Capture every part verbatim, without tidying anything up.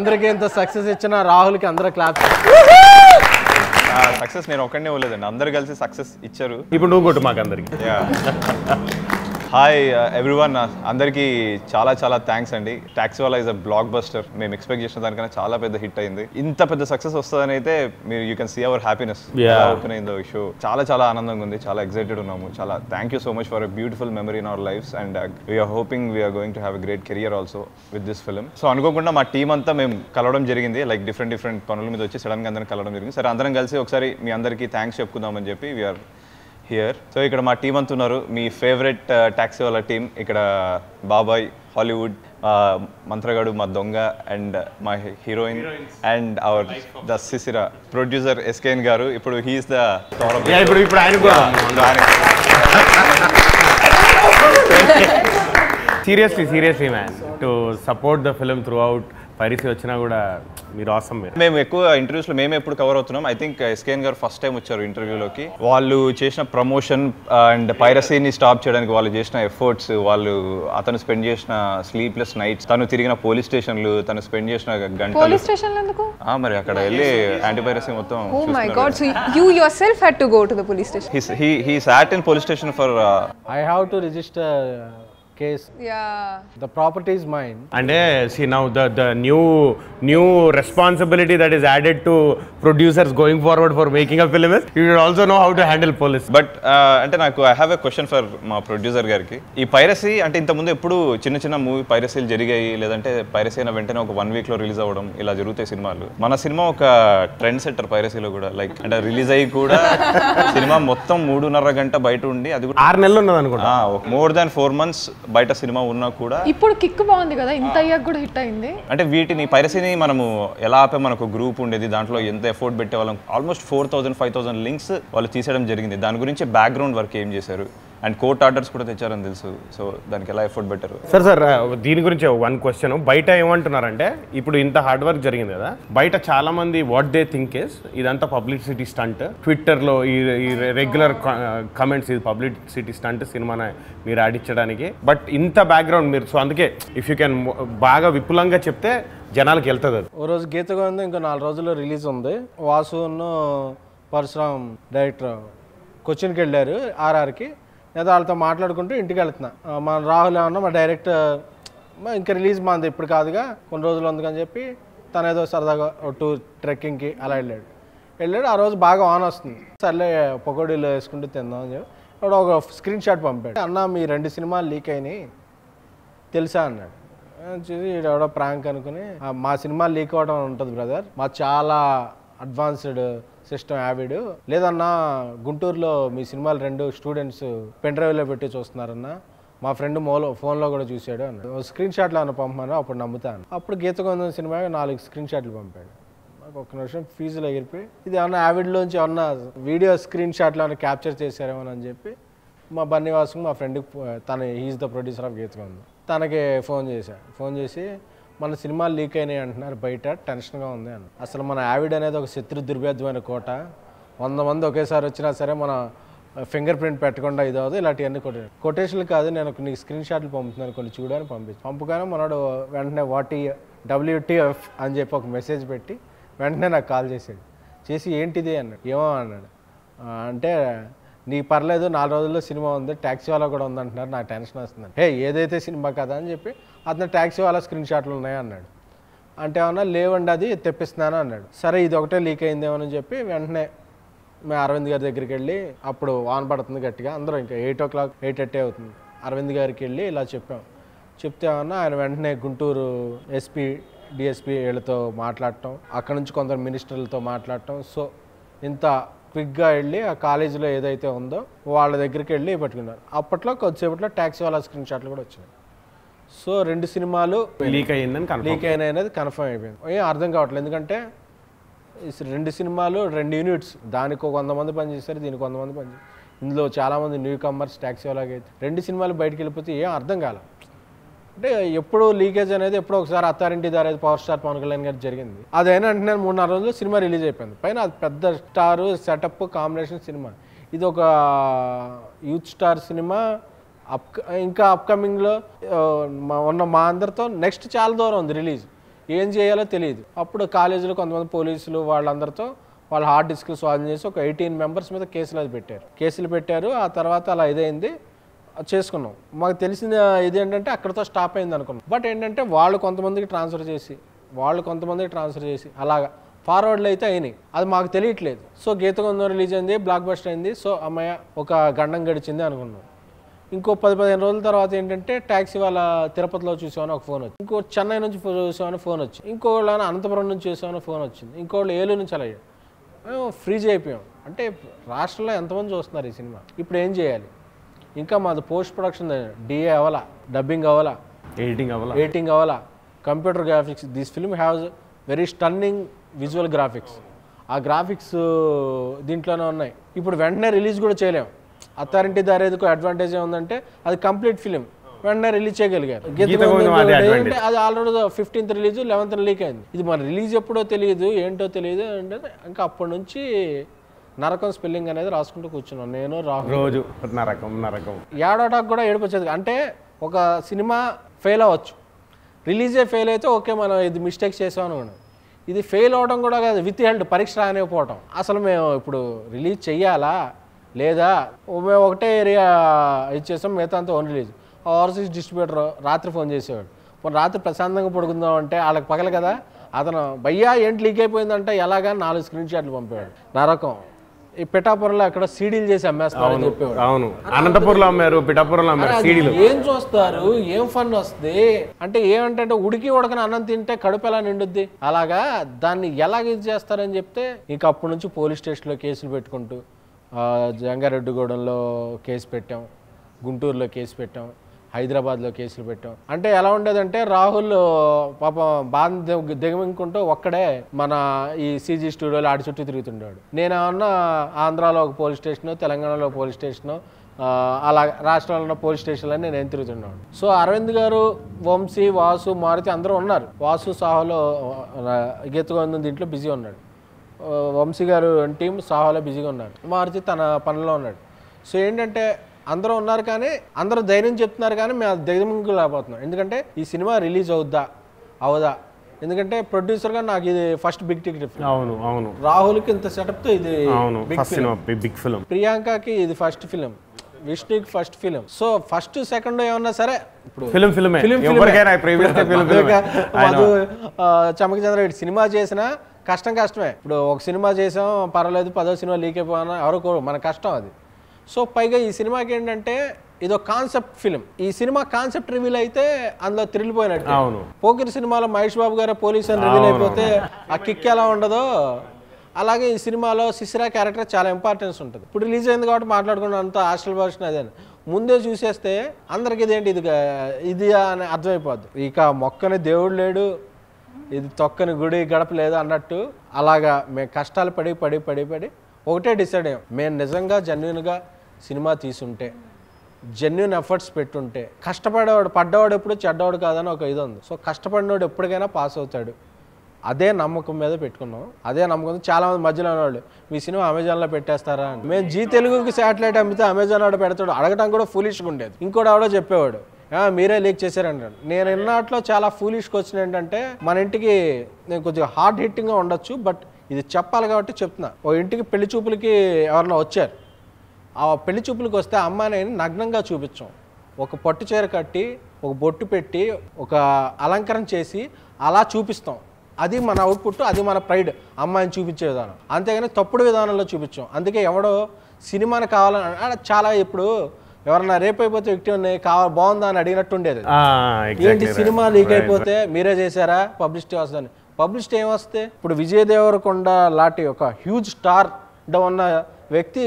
అందరికీ ఇంత సక్సెస్ ఇచ్చిన రాహుల్కి అందరూ క్లాప్. సక్సెస్ నేను ఒక్కడనే ఇవ్వలేదండి, అందరు కలిసి సక్సెస్ ఇచ్చారు. ఇప్పుడు నువ్వు కొట్టు మాకు అందరికి. హాయ్ ఎవ్రీవన్, అందరికీ చాలా చాలా థ్యాంక్స్ అండి. Taxiwaala is a blockbuster. మేము ఎక్స్పెక్ట్ చేసిన దానికన్నా చాలా పెద్ద హిట్ అయింది. ఇంత పెద్ద సక్సెస్ వస్తుందని అయితే మీరు you can see our happiness open అయిందో షో. చాలా చాలా ఆనందంగా ఉంది, చాలా ఎక్సైటెడ్ ఉన్నాము. చాలా thank you so much for a beautiful memory in our lives and we're hoping we're going to have a great career also with this film. So అనుకోకుండా మా టీం అంతా మేము కలవడం జరిగింది, లైక్ డిఫరెంట్ డిఫరెంట్ పనుల మీద వచ్చి సడన్గా అందరం కలవడం జరిగింది. సరే అందరం కలిసి ఒకసారి మీ అందరికీ థ్యాంక్స్ చెప్పుకుందామని చెప్పి వీఆర్ హియర్. సో ఇక్కడ మా టీం అంతా ఉన్నారు, మీ ఫేవరెట్ టాక్సీవాలా టీం. ఇక్కడ బాబాయ్, హాలీవుడ్, మంత్రగాడు, మా దొంగ అండ్ మా హీరోయిన్ అండ్ అవర్ ద సిసిరా ప్రొడ్యూసర్ ఎస్కేఎన్ గారు. ఇప్పుడు హీఈస్ ద ఇప్పుడు ఇప్పుడు ఆయన seriously seriously man to support the film throughout. Piracy వచ్చినా కూడా మీరు ఆసమ్. మీరు మేము ఎక్కువ ఇంటర్వ్యూస్లో మేము ఎప్పుడు కవర్ అవుతున్నాం. ఐ థింక్ ఎస్కేఎన్ గారు ఫస్ట్ టైం వచ్చారు ఇంటర్వ్యూలోకి. వాళ్ళు చేసిన ప్రమోషన్ అండ్ పైరసీని స్టాప్ చేయడానికి వాళ్ళు చేసిన ఎఫర్ట్స్, వాళ్ళు అతను స్పెండ్ చేసిన స్లీప్లెస్ నైట్స్, తను తిరిగిన పోలీస్ స్టేషన్లు, తను స్పెండ్ చేసిన గంటలు. పోలీస్ స్టేషన్లు ఎందుకు? మరి అక్కడ వెళ్ళి యాంటీ పైరసీ మొత్తం. Oh my god, so you yourself had to go to the police station. He he sat in police station for I have to register case. Yeah. The property is mine. And uh, see now the the new new responsibility that is added to producers going forward for making a film is you should also know how to handle police. But అంటే నాకు I have a question for మా producer గారికి. ఈ piracy అంటే ఇంతకుముందు ఎప్పుడు చిన్న చిన్న మూవీ పైరసీలు జరిగాయి, లేదంటే పైరసీ అయిన వెంటనే ఒక వన్ వీక్ లో రిలీజ్ అవ్వడం ఇలా జరుగుతాయి సినిమాలు. మన సినిమా ఒక ట్రెండ్ సెట్టర్ పైరసీలో కూడా, లైక్ అంటే రిలీజ్ అయ్యి కూడా సినిమా మొత్తం మూడున్నర గంట బయట ఉండి, అది కూడా ఆరు నెలలు ఉన్నది అనుకుంటా, మోర్ దాన్ ఫోర్ మంత్స్ బయట సినిమా ఉన్నా కూడా. ఇప్పుడు కిక్ బాగుంది కదా, ఇంత అయ్యాక కూడా హిట్ అయింది. అంటే వీటిని పైరసీని మనము ఎలా ఆపే, మనకు గ్రూప్ ఉండేది, దాంట్లో ఎంత ఎఫోర్ట్ పెట్టే వాళ్ళం. Almost four thousand five thousand links వాళ్ళు తీసేయడం జరిగింది. దాని గురించి బ్యాక్గ్రౌండ్ వర్క్ ఏం చేశారు అండ్ కోర్ట్ ఆర్డర్స్ కూడా తెచ్చారని తెలుసు. సో దానికి ఎలా ఎఫోర్ట్ పెట్టారు? సార్ సార్ దీని గురించి వన్ క్వశ్చన్. బయట ఏమంటున్నారంటే ఇప్పుడు ఇంత హార్డ్ వర్క్ జరిగింది కదా, బయట చాలా మంది వాట్ దే థింక్ ఇస్ ఇదంతా పబ్లిసిటీ స్టంట్, ట్విట్టర్లో ఈ రెగ్యులర్ కమెంట్స్ ఇది పబ్లిసిటీ స్టంట్ సినిమాని మీరు ఆడించడానికి. బట్ ఇంత బ్యాక్గ్రౌండ్ మీరు, సో అందుకే ఇఫ్ యూ కెన్ బాగా విపులంగా చెప్తే జనాలకు వెళ్తుంది. అది ఓ రోజు గీత గోవిందం ఇంకో నాలుగు రోజుల్లో రిలీజ్ ఉంది. వాసును పరశురామ్ డైరెక్టర్ కొచ్చిన్కి వెళ్ళారు ఆర్ఆర్కి. లేదా వాళ్ళతో మాట్లాడుకుంటూ ఇంటికి వెళ్తున్నా. మన రాహుల్ ఏమన్నా మా డైరెక్టర్ ఇంకా రిలీజ్ మాది ఇప్పుడు కాదుగా కొన్ని రోజులు ఉందని చెప్పి తను ఏదో సరదాగా టూర్ ట్రెక్కింగ్కి అలా వెళ్ళాడు వెళ్ళాడు ఆ రోజు బాగా ఆన్ వస్తుంది. సర్లే పకోడీలు వేసుకుంటూ తిందాం అని చెప్పి ఇప్పుడు ఒక స్క్రీన్ షాట్ పంపాడు. అన్న మీ రెండు సినిమాలు లీక్ అయినాయి తెలుసా అన్నాడు. చూసి ఎవడో ప్రాంక్ అనుకుని, మా సినిమా లీక్ అవ్వడం ఉంటుంది బ్రదర్, మా చాలా అడ్వాన్స్డ్ సిస్టమ్ యావిడ్. లేదన్నా గుంటూరులో మీ సినిమాలు రెండు స్టూడెంట్స్ పెన్ డ్రైవ్లో పెట్టి చూస్తున్నారన్న, మా ఫ్రెండ్ మోలో ఫోన్లో కూడా చూశాడు అన్నాడు. స్క్రీన్ షాట్లు ఏమైనా పంపమని అప్పుడు నమ్ముతాను. అప్పుడు గీత గోవిందం సినిమా నాలుగు స్క్రీన్ షాట్లు పంపాడు. నాకు ఒక్క నిమిషం ఫీజులో ఎగిరిపోయి ఇది ఏమన్నా యావిడ్లోంచి ఏమన్నా వీడియో స్క్రీన్ షాట్లు ఏమైనా క్యాప్చర్ చేశారేమో అని చెప్పి మా బన్నీవాసుకు మా ఫ్రెండ్కి, తన he's the producer of Geetha Govindam, తనకి ఫోన్ చేశాను. ఫోన్ చేసి మన సినిమాలు లీక్ అయినాయి అంటున్నారు బయట, టెన్షన్గా ఉంది అన్న. అసలు మన యావిడ్ అనేది ఒక శత్రు దుర్భేద్యమైన కోట, వంద మంది ఒకేసారి వచ్చినా సరే మన ఫింగర్ ప్రింట్ పెట్టకుండా ఇది అవుతుంది, ఇలాంటివన్నీ కొట్టే కొటేషన్లు కాదు, నేను నీకు స్క్రీన్ షాట్లు పంపుతున్నాను కొన్ని చూడని పంపించి పంపగానే మనోడు వెంటనే వాటి డబ్ల్యూటీఎఫ్ అని చెప్పి ఒక మెసేజ్ పెట్టి వెంటనే నాకు కాల్ చేసాడు. చేసి ఏంటిది అన్నాడు. ఏమో అన్నాడు. అంటే నీ పర్లేదు నాలుగు రోజుల్లో సినిమా ఉంది, టాక్సీవాలా కూడా ఉందంటున్నారు, నాకు టెన్షన్ వస్తుంది. హే ఏదైతే సినిమా కదా అని చెప్పి అతను టాక్సీవాలా స్క్రీన్ షాట్లు ఉన్నాయి అన్నాడు. అంటే ఏమన్నా లేవండి అది తెప్పిస్తున్నాను అన్నాడు. సరే ఇది ఒకటే లీక్ అయిందేమని చెప్పి వెంటనే మేము అరవింద్ గారి దగ్గరికి వెళ్ళి, అప్పుడు వాన్ పడుతుంది గట్టిగా, అందరూ ఇంకా ఎయిట్ ఓ క్లాక్ ఎయిట్ ఎట్టే అవుతుంది, అరవింద్ గారికి వెళ్ళి ఇలా చెప్పాం. చెప్తే ఏమన్నా ఆయన వెంటనే గుంటూరు ఎస్పీ డిఎస్పీ వీళ్ళతో మాట్లాడటం, అక్కడ నుంచి కొందరు మినిస్టర్లతో మాట్లాడటం. సో ఇంత క్విక్గా వెళ్ళి ఆ కాలేజీలో ఏదైతే ఉందో వాళ్ళ దగ్గరికి వెళ్ళి పెట్టుకున్నారు. అప్పట్లో కొద్దిసేపట్లో టాక్సీవాలా స్క్రీన్ షాట్లు కూడా వచ్చినాయి. సో రెండు సినిమాలు లీక్ అయ్యిందని లీక్ అయినాయి అనేది కన్ఫర్మ్ అయిపోయింది. ఏం అర్థం కావట్లేదు, ఎందుకంటే రెండు సినిమాలు రెండు యూనిట్స్, దానికి ఒక వంద మంది పనిచేస్తారు, దీనికి వంద మంది పనిచేస్తారు. ఇందులో చాలామంది న్యూ కమర్స్ టాక్సీవాలాగా అయితే రెండు సినిమాలు బయటకు వెళ్ళిపోతే ఏం అర్థం కాల. అంటే ఎప్పుడు లీకేజ్ అనేది ఎప్పుడో ఒకసారి అత్తారింటి దారి పవర్ స్టార్ పవన్ కళ్యాణ్ గారు జరిగింది. అదైనా అంటే నేను మూడు నాలుగు రోజులు సినిమా రిలీజ్ అయిపోయింది. పైన అది పెద్ద స్టారు సెటప్ కాంబినేషన్ సినిమా. ఇది ఒక యూత్ స్టార్ సినిమా. అప్ ఇంకా అప్కమింగ్లో ఉన్న మా అందరితో నెక్స్ట్ చాలా దూరం ఉంది రిలీజ్. ఏం చేయాలో తెలియదు. అప్పుడు కాలేజీలో కొంతమంది పోలీసులు వాళ్ళందరితో వాళ్ళు హార్డ్ డిస్క్లు సాల్వ్ చేసి ఒక ఎయిటీన్ మెంబర్స్ మీద కేసులు అది పెట్టారు కేసులు పెట్టారు ఆ తర్వాత అలా ఇదైంది చేసుకున్నాం. మాకు తెలిసిన ఇది ఏంటంటే అక్కడితో స్టాప్ అయింది అనుకున్నాం. బట్ ఏంటంటే వాళ్ళు కొంతమందికి ట్రాన్స్ఫర్ చేసి వాళ్ళు కొంతమందికి ట్రాన్స్ఫర్ చేసి అలాగా ఫార్వర్డ్లు అయితే అయినాయి, అది మాకు తెలియట్లేదు. సో గీతగోవిందం రిలీజ్ అయింది, బ్లాక్ బస్టర్ అయింది. సో అమ్మాయి ఒక గండం గడిచింది అనుకున్నాం. ఇంకో పది పదిహేను రోజుల తర్వాత ఏంటంటే ట్యాక్సీ వాళ్ళ తిరుపతిలో చూసామని ఒక ఫోన్ వచ్చింది, ఇంకో చెన్నై నుంచి చూసామని ఫోన్ వచ్చింది, ఇంకోళ్ళు అనంతపురం నుంచి చూసామని ఫోన్ వచ్చింది, ఇంకోళ్ళు ఏలూరు నుంచి అలా మేము ఫ్రీజ్ అయిపోయాం. అంటే రాష్ట్రంలో ఎంతమంది చూస్తున్నారు ఈ సినిమా, ఇప్పుడు ఏం చేయాలి? ఇంకా మాది పోస్ట్ ప్రొడక్షన్ డిఏ అవ్వాలా, డబ్బింగ్ అవ్వాలా, ఎడిటింగ్ అవ్వాలా ఎడిటింగ్ అవ్వాలా, computer graphics. This film haves very stunning visual graphics. ఆ గ్రాఫిక్స్ దీంట్లోనే ఉన్నాయి. ఇప్పుడు వెంటనే రిలీజ్ కూడా చేయలేము. అత్తారింటి దారేదికు అడ్వాంటేజ్ ఏముందంటే అది కంప్లీట్ ఫిలిం వెంటనే రిలీజ్ చేయగలిగారు. అంటే అది already fifteenth release eleventh leak అయింది. ఇది మన రిలీజ్ ఎప్పుడో తెలియదు ఏంటో తెలియదు అంటే ఇంకా అప్పటి నుంచి నరకం స్పెల్లింగ్ అనేది రాసుకుంటూ కూర్చున్నాను నేను రాహుల్. రోజు నరకం నరకం ఏడవటానికి కూడా ఏడుపు వచ్చేది. అంటే ఒక సినిమా ఫెయిల్ అవ్వచ్చు, రిలీజే ఫెయిల్ అయితే ఓకే మనం ఇది మిస్టేక్స్ చేసాం అనుకోండి. ఇది ఫెయిల్ అవ్వడం కూడా కాదు, విత్ హెల్డ్ పరీక్ష రానివ్వకపోవటం. అసలు మేము ఇప్పుడు రిలీజ్ చెయ్యాలా లేదా మేము ఒకటే ఏరియా ఇచ్చేసాం, మిగతా అంతా ఓన్ రిలీజ్. ఓవర్సీస్ డిస్ట్రిబ్యూటర్ రాత్రి ఫోన్ చేసేవాడు, పోనీ రాత్రి ప్రశాంతంగా పడుకుందాం అంటే వాళ్ళకి పగల కదా, అతను భయ్యా ఏంటి లీక్ అయిపోయిందంటే ఎలాగా నాలుగు స్క్రీన్ షాట్లు పంపేవాడు. నరకం. ఈ పిఠాపురంలో అక్కడ సీడీలు చేసి అమ్మేస్తారని చెప్పేవాడు. అవును, అనంతపురంలో అమ్మారు, పిఠాపురంలో అమ్మారు సీడీలు. ఏం చూస్తారు, ఏం ఫన్ వస్తుంది అంటే ఏమంటే ఉడికి ఉడకని అన్నం తింటే కడుపు ఎలా నిండుద్ది, అలాగా దాన్ని ఎలాగ ఇది చేస్తారని చెప్తే ఇంక అప్పటి నుంచి పోలీస్ స్టేషన్లో కేసులు పెట్టుకుంటూ జంగారెడ్డిగూడెంలో కేసు పెట్టాం, గుంటూరులో కేసు పెట్టాం, హైదరాబాద్లో కేసులు పెట్టాం. అంటే ఎలా ఉండేదంటే రాహుల్ పాపం బాధ దిగమింకుంటూ ఒక్కడే మన ఈ సీజీ స్టూడియోలో ఆడి చుట్టూ తిరుగుతుండేవాడు. నేనేమన్నా ఆంధ్రాలో ఒక పోలీస్ స్టేషను, తెలంగాణలో పోలీస్ స్టేషను, అలా రాష్ట్రాల్లో ఉన్న పోలీస్ స్టేషన్లని నేను ఏం తిరుగుతున్నాను. సో అరవింద్ గారు, వంశీ, వాసు, మారుతి అందరూ ఉన్నారు. వాసు సాహోలో గీతగోవిందం దీంట్లో బిజీ ఉన్నాడు, వంశీ గారు టీం సాహోలో బిజీగా ఉన్నారు, మారుతి తన పనిలో ఉన్నాడు. సో ఏంటంటే అందరూ ఉన్నారు కానీ అందరూ ధైర్యం చెప్తున్నారు కానీ మేము ధైర్యంగా లేకపోతున్నాం. ఎందుకంటే ఈ సినిమా రిలీజ్ అవుద్దా అవదా, ఎందుకంటే ప్రొడ్యూసర్గా నాకు ఇది ఫస్ట్ బిగ్ టికెట్. అవును అవును రాహుల్కి ఇంత సెటప్తో ఇది బిగ్ ఫిలిం, ప్రియాంకకి ఇది ఫస్ట్ ఫిలిం, విష్ణుకి first film. So first second ఏమన్నా సరే ఇప్పుడు ఫిలిం ఫిలిమే చమకచంద్ర సినిమా చేసినా కష్టం కష్టమే. ఇప్పుడు ఒక సినిమా చేసాం పర్వాలేదు, పదో సినిమా లీక్ అయిపోయినా ఎవరు మన కష్టం అది. సో పైగా ఈ సినిమాకి ఏంటంటే ఇదో కాన్సెప్ట్ ఫిలిం. ఈ సినిమా కాన్సెప్ట్ రివీల్ అయితే అందులో థ్రిల్లిపోయినట్టు. పోకిరి సినిమాలో మహేష్ బాబు గారు పోలీస్ అని రివీల్ అయిపోతే ఆ కిక్ ఎలా ఉండదో అలాగే ఈ సినిమాలో శిశిరా క్యారెక్టర్ చాలా ఇంపార్టెన్స్ ఉంటుంది. ఇప్పుడు రిలీజ్ అయింది కాబట్టి మాట్లాడుకున్న అంత హాస్టల్ వర్షన్ అదే ముందే చూసేస్తే అందరికి ఇదేంటి ఇది ఇది అని అర్థమైపోద్ది. ఇక మొక్కని దేవుడు లేడు, ఇది తొక్కని గుడి గడప లేదు అన్నట్టు అలాగా మేము కష్టాలు పడి పడి పడి పడి ఒకటే డిసైడ్ అయ్యాం, మేము నిజంగా జెన్యున్గా సినిమా తీసుంటే, జెన్యున్ ఎఫర్ట్స్ పెట్టుంటే, కష్టపడేవాడు పడ్డవాడు ఎప్పుడు చెడ్డవాడు కాదని ఒక ఇది ఉంది. సో కష్టపడినవాడు ఎప్పటికైనా పాస్ అవుతాడు, అదే నమ్మకం మీద పెట్టుకున్నాం. అదే నమ్మకం చాలామంది మధ్యలో ఉన్నవాళ్ళు మీ సినిమా అమెజాన్లో పెట్టేస్తారా అని. మేము జీ తెలుగుకి శాటిలైట్ అమ్మితే అమెజాన్ ఆడ పెడతాడు అడగటం కూడా ఫూలిష్గా ఉండేది. ఇంకోటి ఆవిడ చెప్పేవాడు మీరే లీక్ చేశారంటాడు. నేను ఇన్నాట్లో చాలా ఫూలిష్గా వచ్చిన ఏంటంటే మన ఇంటికి నేను కొద్దిగా హార్డ్ హిట్టింగ్గా ఉండొచ్చు, బట్ ఇది చెప్పాలి కాబట్టి చెప్తున్నా. ఓ ఇంటికి పెళ్లి చూపులకి ఎవరన్నా వచ్చారు, ఆ పెళ్లి చూపులకి వస్తే అమ్మాయిని నగ్నంగా చూపించాం, ఒక పట్టు చీర కట్టి ఒక బొట్టు పెట్టి ఒక అలంకరణ చేసి అలా చూపిస్తాం. అది మన అవుట్పుట్, అది మన ప్రైడ్, అమ్మాయిని చూపించే విధానం. అంతేగాని తప్పుడు విధానంలో చూపించాం. అందుకే ఎవడో సినిమాని కావాలని చాలా ఇప్పుడు ఎవరన్నా రేపు అయిపోతే వ్యక్తి కావాలి బాగుందా అని అడిగినట్టు ఉండేది. ఏంటి సినిమా లీక్ అయిపోతే మీరే చేశారా పబ్లిసిటీ వస్తుందని. పబ్లిసిటీ ఏమొస్తే ఇప్పుడు విజయ్ దేవరకొండ లాంటి ఒక హ్యూజ్ స్టార్ ఉన్న వ్యక్తి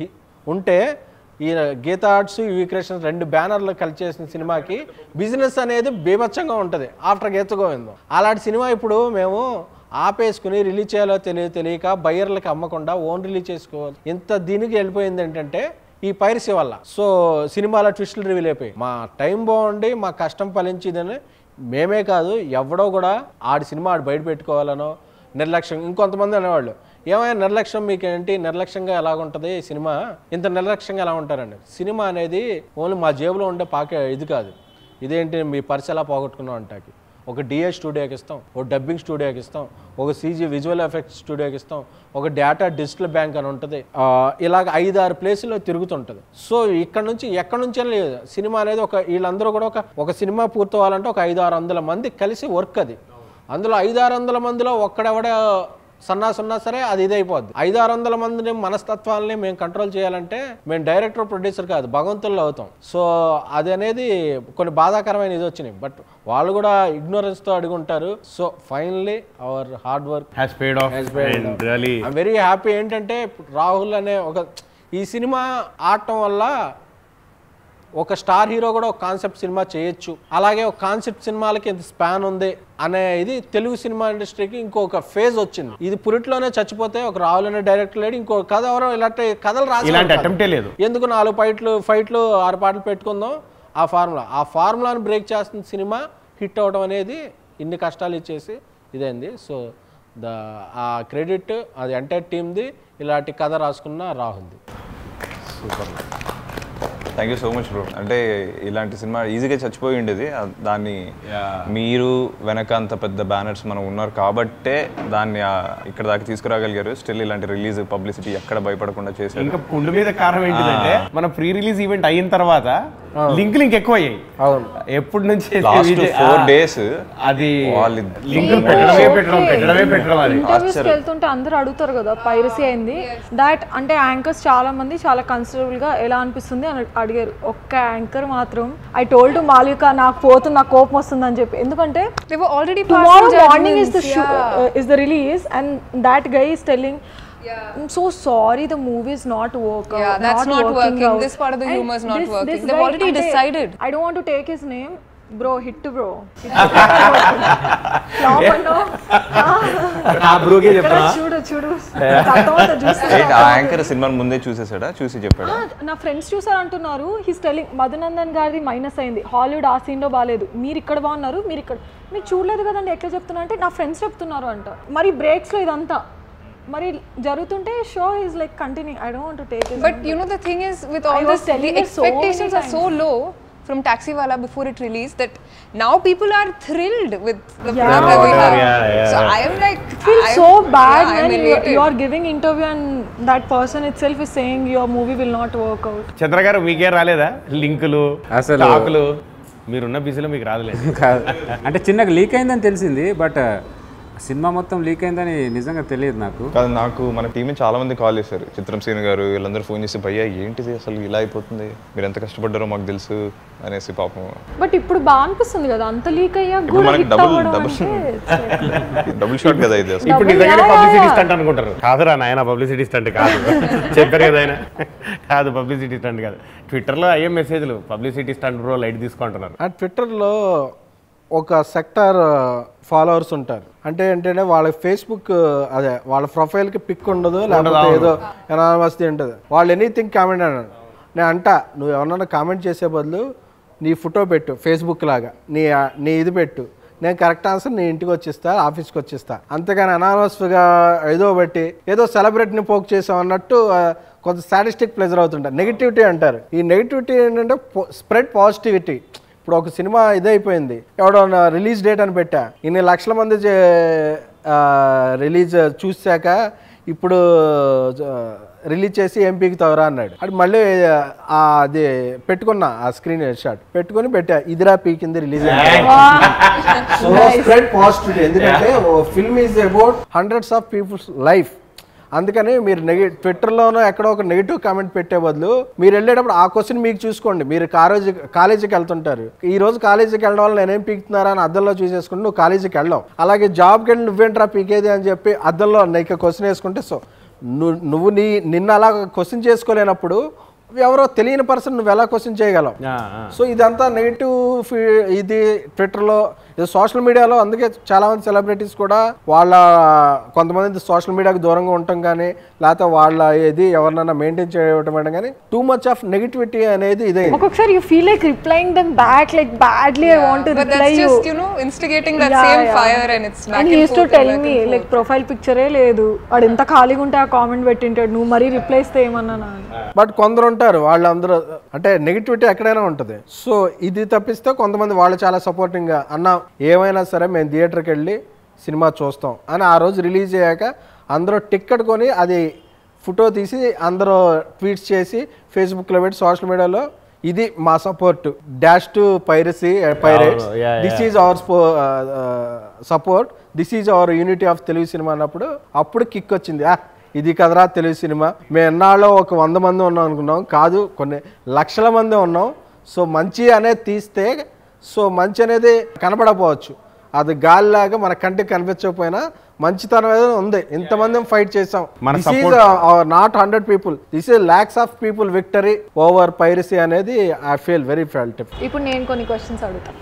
ఉంటే ఈ గీతా ఆర్ట్స్, యువి క్రియేషన్స్ రెండు బ్యానర్లు కలిసి చేసిన సినిమాకి బిజినెస్ అనేది బీభత్సంగా ఉంటుంది ఆఫ్టర్ గీతగోవిందం. అలాంటి సినిమా ఇప్పుడు మేము ఆపేసుకుని రిలీజ్ చేయాలో తెలియ తెలియక బయ్యర్లకి అమ్మకుండా ఓన్ రిలీజ్ చేసుకోవాలి. ఇంత దీనికి వెళ్ళిపోయింది ఏంటంటే ఈ పైరసీ వల్ల. సో సినిమాలో ట్విస్టులు రివీల్ అయిపోయి మా టైం బాగుండి మా కష్టం ఫలించిందని మేమే కాదు ఎవడో కూడా ఆడి సినిమా ఆడు బయట పెట్టుకోవాలనో నిర్లక్ష్యం. ఇంకొంతమంది అనేవాళ్ళు ఏమైనా నిర్లక్ష్యం మీకేంటి, నిర్లక్ష్యంగా ఎలాగుంటుంది సినిమా, ఇంత నిర్లక్ష్యంగా ఎలా ఉంటారండి. సినిమా అనేది ఓన్లీ మా జేబులో ఉండే పాకే ఇది కాదు, ఇదేంటి మీ పర్స్ ఎలా పోగొట్టుకున్నాం అంటాకి ఒక డిఏ స్టూడియోకి ఇస్తాం, ఒక డబ్బింగ్ స్టూడియోకి ఇస్తాం, ఒక సీజీ విజువల్ ఎఫెక్ట్స్ స్టూడియోకి ఇస్తాం, ఒక డేటా డిజిటల్ బ్యాంక్ అని ఉంటుంది. ఇలాగ ఐదు ఆరు ప్లేసుల్లో తిరుగుతుంటుంది. సో ఇక్కడ నుంచి ఎక్కడి నుంచి లేదు సినిమా అనేది. ఒక వీళ్ళందరూ కూడా ఒక ఒక సినిమా పూర్తవ్వాలంటే ఒక ఐదు ఆరు వందల మంది కలిసి వర్క్ అది. అందులో ఐదు ఆరు వందల మందిలో ఒక్కడెవడ సన్నాసి ఉన్నా సరే అది ఇదైపోద్ది. ఐదు ఆరు వందల మందిని మనస్తత్వాలని మేము కంట్రోల్ చేయాలంటే మేము డైరెక్టర్ ప్రొడ్యూసర్ కాదు, భగవంతుల్లో అవుతాం. సో అది అనేది కొన్ని బాధాకరమైన ఇది వచ్చినాయి. బట్ వాళ్ళు కూడా ఇగ్నోరెన్స్తో అడుగుంటారు. So finally our hard work has paid off. I'm very happy. ఏంటంటే రాహుల్ అనే ఒక ఈ సినిమా ఆడటం వల్ల ఒక స్టార్ హీరో కూడా ఒక కాన్సెప్ట్ సినిమా చేయొచ్చు, అలాగే ఒక కాన్సెప్ట్ సినిమాలకి ఎంత స్పాన్ ఉంది అనే ఇది తెలుగు సినిమా ఇండస్ట్రీకి ఇంకొక ఫేజ్ వచ్చింది. ఇది పురిట్లోనే చచ్చిపోతే ఒక రాహుల్ అనే డైరెక్టర్ లేడు, ఇంకో కథ ఎవరో ఇలాంటి కథలు రాసి ఎందుకు నాలుగు ఫైట్లు ఫైట్లు ఆరు పాటలు పెట్టుకుందాం. ఆ ఫార్ములా ఆ ఫార్ములాని బ్రేక్ చేస్తున్న సినిమా హిట్ అవడం అనేది ఇన్ని కష్టాలు ఇచ్చేసి ఇదైంది. సో ద ఆ క్రెడిట్ అది ఎంటైర్ టీమ్ది, ఇలాంటి కథ రాసుకున్న రాహుల్ది. Super. Thank you so much bro. అంటే ఇలాంటి సినిమా ఈజీగా చచ్చిపోయి ఉండేది, దాన్ని మీరు వెనక అంత పెద్ద బ్యానర్స్ మనం ఉన్నారు కాబట్టే దాన్ని ఇక్కడ దాకా తీసుకురాగలిగారు. స్టిల్ ఇలాంటి రిలీజ్ పబ్లిసిటీ ఎక్కడ భయపడకుండా చేశారు. ఇంకా పుండు మీద కారణం ఏంటంటే మన ప్రీ రిలీజ్ ఈవెంట్ అయిన తర్వాత లింక్ లింక్ ఎక్కువ అయ్యాయి. ఎప్పటి నుంచి ఫోర్ డేస్ అది లింక్ పెట్టడమే పెట్టడం పెట్టడమే పెట్టడం అది ఇంటర్వ్యూస్కి వెళ్తుంటే అందరూ అడుగుతారు కదా పైరసీ అయింది దాట్ అంటే యాంకర్స్ చాలా మంది చాలా కన్సిడరబుల్ గా ఎలా అనిపిస్తుంది అని అడిగారు. ఒక్క యాంకర్ మాత్రం ఐ టోల్డ్ మాలిక నాకు పోతుంది నాకు కోపం వస్తుంది అని చెప్పి, ఎందుకంటే tomorrow morning is the is the release and that guy is telling I'm so sorry the movie is not working. Yeah, that's not, not working. Out. This part of the humor is not this, working. This They've guy, already decided. I don't want to take his name. Bro, hit to bro. ఆ బ్రోకే చెప్తా. చూడు చూడు. ఆ anchor cinema ముందే చూసేసాడా చూసి చెప్పాడు. నా friends చూసారు అంటున్నారు. హిస్ టెల్లింగ్ మధునందన్ గారిది మైనస్ అయింది, హాలీవుడ్ ఆ సీన్ లో బాగాలేదు, మీరు ఇక్కడ బాగున్నారు, మీరు ఇక్కడ మీరు చూడలేదు కదండి ఎట్లా చెప్తున్నా అంటే నా ఫ్రెండ్స్ చెప్తున్నారు అంట. మరి బ్రేక్స్ లో ఇదంతా మరి జరుగుతుంటే show is like continuing. I don't want to take it. But you know the thing is with all this, the expectations so are so low from Taxiwala before it released that now people are thrilled with the yeah. product that we have. Yeah, yeah. So I am like, it feels I'm, so bad yeah, when you, you are giving interview and that person itself is saying your movie will not work out. Chandra గారు మీకే రాలేదా లింకులు అసలు టాకులు? మీరున్న బిజీలో మీకు రాలేదు. అంటే చిన్నగా లీక్ అయిందని తెలిసింది, బట్ సినిమా మొత్తం లీక్ అయిందని నిజంగా తెలియదు నాకు. కాదు, నాకు మన టీం చాలా మంది కాల్ చేశారు, చిత్రం శ్రీను గారు వీళ్ళందరూ ఫోన్ చేసి భయ్యా ఏంటిది అసలు ఇలా అయిపోతుంది, మీరు ఎంత కష్టపడ్డారో మాకు తెలుసు అనేసి పాపం. బట్ ఇప్పుడు బాగా అనిపిస్తుంది కదా అంత లీక్ అయ్యా డబుల్ డబుల్ డబుల్ షాట్ కదా ఇది. ఇప్పుడు నిజంగా పబ్లిసిటీ స్టంట్ అనుకుంటారు. కాదురా నాయన పబ్లిసిటీ స్టంట్ కాదు, చెప్పారు కదా ఆయన, కాదు పబ్లిసిటీ స్టంట్ కాదు. ట్విట్టర్లో అయ్యే మెసేజ్లు పబ్లిసిటీ స్టంట్ బ్రో లైట్ తీసుకుంటున్నారు. ఆ ట్విట్టర్లో ఒక సెక్టార్ ఫాలోవర్స్ ఉంటారు. అంటే ఏంటంటే వాళ్ళ ఫేస్బుక్ అదే వాళ్ళ ప్రొఫైల్కి పిక్ ఉండదు, లేకపోతే ఏదో ఎనానమస్ది ఉంటుంది. వాళ్ళు ఎనీథింగ్ కామెంట్ అన్నాడు. నేను అంటా నువ్వు ఎవరన్నా కామెంట్ చేసే బదులు నీ ఫోటో పెట్టు ఫేస్బుక్ లాగా, నీ నీ ఇది పెట్టు, నేను కరెక్ట్ ఆన్సర్ నీ ఇంటికి వచ్చిస్తా, ఆఫీస్కి వచ్చిస్తా. అంతేగాని అనానమస్గా ఏదో పెట్టి ఏదో సెలబ్రిటీని పోక్ చేసాం అన్నట్టు కొంత స్టాటిస్టిక్ ప్లెజర్ అవుతుంటారు. నెగిటివిటీ అంటారు. ఈ నెగిటివిటీ ఏంటంటే స్ప్రెడ్ పాజిటివిటీ. ఇప్పుడు ఒక సినిమా ఇదైపోయింది, ఎవడో రిలీజ్ డేట్ అని పెట్టా, ఇన్ని లక్షల మంది రిలీజ్ చూసాక ఇప్పుడు రిలీజ్ చేసి ఎంపీకి తవరా అన్నాడు. అది మళ్ళీ అది పెట్టుకున్నా ఆ స్క్రీన్ షాట్ పెట్టుకుని పెట్టా, ఇదిరా పీకింది రిలీజ్ స్ప్రెడ్ పాజిటివిటీ. ఎందుకంటే film is about hundreds of peoples life. అందుకని మీరు నెగి ట్విట్టర్లోనో ఎక్కడో ఒక నెగిటివ్ కామెంట్ పెట్టే బదులు మీరు వెళ్ళేటప్పుడు ఆ క్వశ్చన్ మీకు చూసుకోండి. మీరు కాలేజీ కాలేజీకి వెళ్తుంటారు, ఈ రోజు కాలేజీకి వెళ్ళడం వల్ల నేనేం పీకుతున్నారా అని అద్దంలో చూసేసుకుంటే నువ్వు కాలేజీకి వెళ్ళావు. అలాగే జాబ్కి వెళ్ళి నువ్వేంట్రా పీకేది అని చెప్పి అద్దంలో నీకు క్వశ్చన్ వేసుకుంటే సో నువ్వు నువ్వు నీ నిన్ను అలా క్వశ్చన్ చేసుకోలేనప్పుడు ఎవరో తెలియని పర్సన్ నువ్వు ఎలా క్వశ్చన్ చేయగలవు. సో ఇదంతా నెగిటివ్ ఇది ట్విట్టర్లో, ఇది సోషల్ మీడియాలో. అందుకే చాలా మంది సెలబ్రిటీస్ కూడా వాళ్ళ కొంతమంది సోషల్ మీడియాకి దూరంగా ఉండటం కానీ లేకపోతే వాళ్ళ ఇది ఎవరినైనా మెయింటైన్ చేయడం కానీ టూ మచ్ ఆఫ్ నెగిటివిటీ అనేది ఇదే. ఒక్కొక్కసారి you feel like replying them back like badly I want to reply you, just you know instigating that yeah, same yeah. fire and it's back and he used to tell me like profile పిక్చరే లేదు, వాడు ఎంత ఖాళీగా ఉంటే ఆ comment పెట్టింటాడు, నువ్వు మరీ reply ఇస్తే ఏమన్నా. బట్ కొందరు ఉంటారు వాళ్ళందరూ, అంటే నెగిటివిటీ ఎక్కడైనా ఉంటుంది. సో ఇది తప్పిస్తే కొంతమంది వాళ్ళు చాలా సపోర్టింగ్గా అన్న ఏమైనా సరే మేము థియేటర్కి వెళ్ళి సినిమా చూస్తాం అని ఆ రోజు రిలీజ్ అయ్యాక అందరూ టికెట్ కొని అది ఫోటో తీసి అందరూ ట్వీట్స్ చేసి ఫేస్బుక్లో పెట్టి సోషల్ మీడియాలో ఇది మా support dash to piracy pirates, this is our support, this is our unity of Telugu cinema అన్నప్పుడు అప్పుడు కిక్ వచ్చింది. ఇది కదరా తెలుగు సినిమా, మేము ఎన్నాళ్ళో ఒక వంద మంది ఉన్నాం అనుకున్నాం, కాదు కొన్ని లక్షల మంది ఉన్నాం. సో మంచి అనేది తీస్తే సో మంచి అనేది కనపడకపోవచ్చు, అది గాలిలాగా మన కంటికి కనిపించకపోయినా మంచితనం ఏదో ఉంది. ఇంతమంది ఫైట్ చేసాం, not hundred people, this is lakhs of people victory over piracy అనేది ఐ ఫీల్ వెరీ ఫెల్ట్. ఇప్పుడు నేను కొన్ని క్వశ్చన్స్ అడుగుతాను.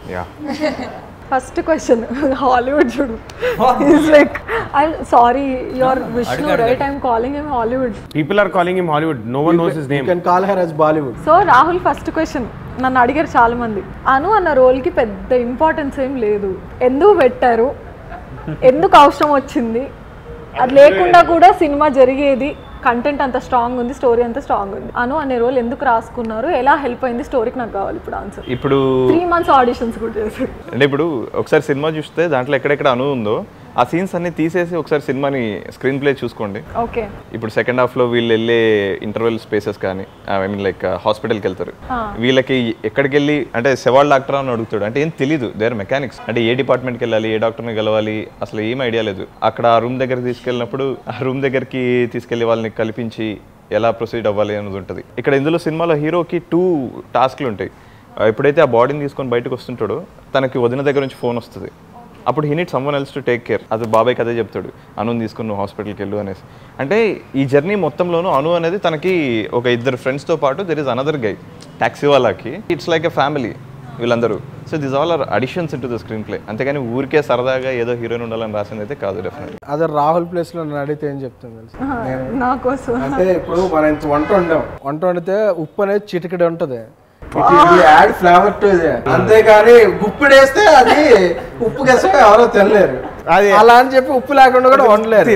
ఫస్ట్ క్వశ్చన్, హాలీవుడ్ చూడు. It's like I sorry your Vishnu right, I am calling him Hollywood. People are calling him Hollywood, no one knows his name. You can call her as Bollywood. So Rahul, first question నన్ను అడిగారు చాలా మంది, అను అన్న రోల్కి పెద్ద importance ఏం లేదు, ఎందుకు పెట్టారు, ఎందుకు అవసరం వచ్చింది, అది లేకుండా కూడా సినిమా జరిగేది, కంటెంట్ అంత స్ట్రాంగ్ ఉంది, స్టోరీ అంత స్ట్రాంగ్ ఉంది, అను అనే రోల్ ఎందుకు రాసుకున్నారు, ఎలా హెల్ప్ అయింది స్టోరీకి, నాకు కావాలి ఇప్పుడు ఆన్సర్. ఇప్పుడు త్రీ మంత్స్ ఆడిషన్స్ కూడా చేశారు అంటే ఇప్పుడు ఒకసారి సినిమా చూస్తే దాంట్లో ఎక్కడెక్కడ అను ఉందో ఆ సీన్స్ అన్ని తీసేసి ఒకసారి సినిమాని స్క్రీన్ ప్లే చూసుకోండి. ఓకే, ఇప్పుడు సెకండ్ హాఫ్ లో వీళ్ళు వెళ్ళే ఇంటర్వెల్ స్పేసెస్ కానీ ఐ మీన్ లైక్ హాస్పిటల్కి వెళ్తారు, వీళ్ళకి ఎక్కడికి వెళ్ళి అంటే సెవాల్ డాక్టర్ అని అడుగుతాడు, అంటే ఏం తెలీదు, దే ఆర్ మెకానిక్స్, అంటే ఏ డిపార్ట్మెంట్కి వెళ్ళాలి, ఏ డాక్టర్ని కలవాలి, అసలు ఏం ఐడియా లేదు. అక్కడ ఆ రూమ్ దగ్గర తీసుకెళ్ళినప్పుడు ఆ రూమ్ దగ్గరికి తీసుకెళ్లి వాళ్ళని కల్పించి ఎలా ప్రొసీడ్ అవ్వాలి అనేది ఉంటుంది. ఇక్కడ ఇందులో సినిమాలో హీరోకి టూ టాస్క్లు ఉంటాయి. ఎప్పుడైతే ఆ బాడీని తీసుకొని బయటకు వస్తుంటాడో తనకి వదిన దగ్గర నుంచి ఫోన్ వస్తుంది, అప్పుడు he need someone else to take care. అది బాబాయ్కి అదే చెప్తాడు, అనుని తీసుకుని నువ్వు హాస్పిటల్కి వెళ్ళు అనేసి. అంటే ఈ జర్నీ మొత్తంలోనూ అను అనేది తనకి ఒక ఇద్దరు ఫ్రెండ్స్తో పాటు there is another guy taxi వాళ్ళకి, ఇట్స్ లైక్ ఎ ఫ్యామిలీ వీళ్ళందరూ. So this all are additions in to the screenplay, అంతేగాని ఊరికే సరదాగా ఏదో హీరోయిన్ ఉండాలని రాసింది అయితే కాదు. డెఫినెట్లీ అదే రాహుల్ ప్లేస్లో నన్ను అడిగితే ఏం చెప్తాను తెలుసు, నా కోసం అంటే ఇప్పుడు మనం ఇంత వంట వండాం, వంట వండితే ఉప్పు అనేది చిటికెడు ఉంటుంది, యాడ్ ఫ్లేవర్ టు ఇది, అంతేగాని గుప్పిడేస్తే అది ఉప్పు కేస్తే ఎవరో తినలేరు, అలా అని చెప్పి ఉప్పు లేకుండా కూడా వండలేరు.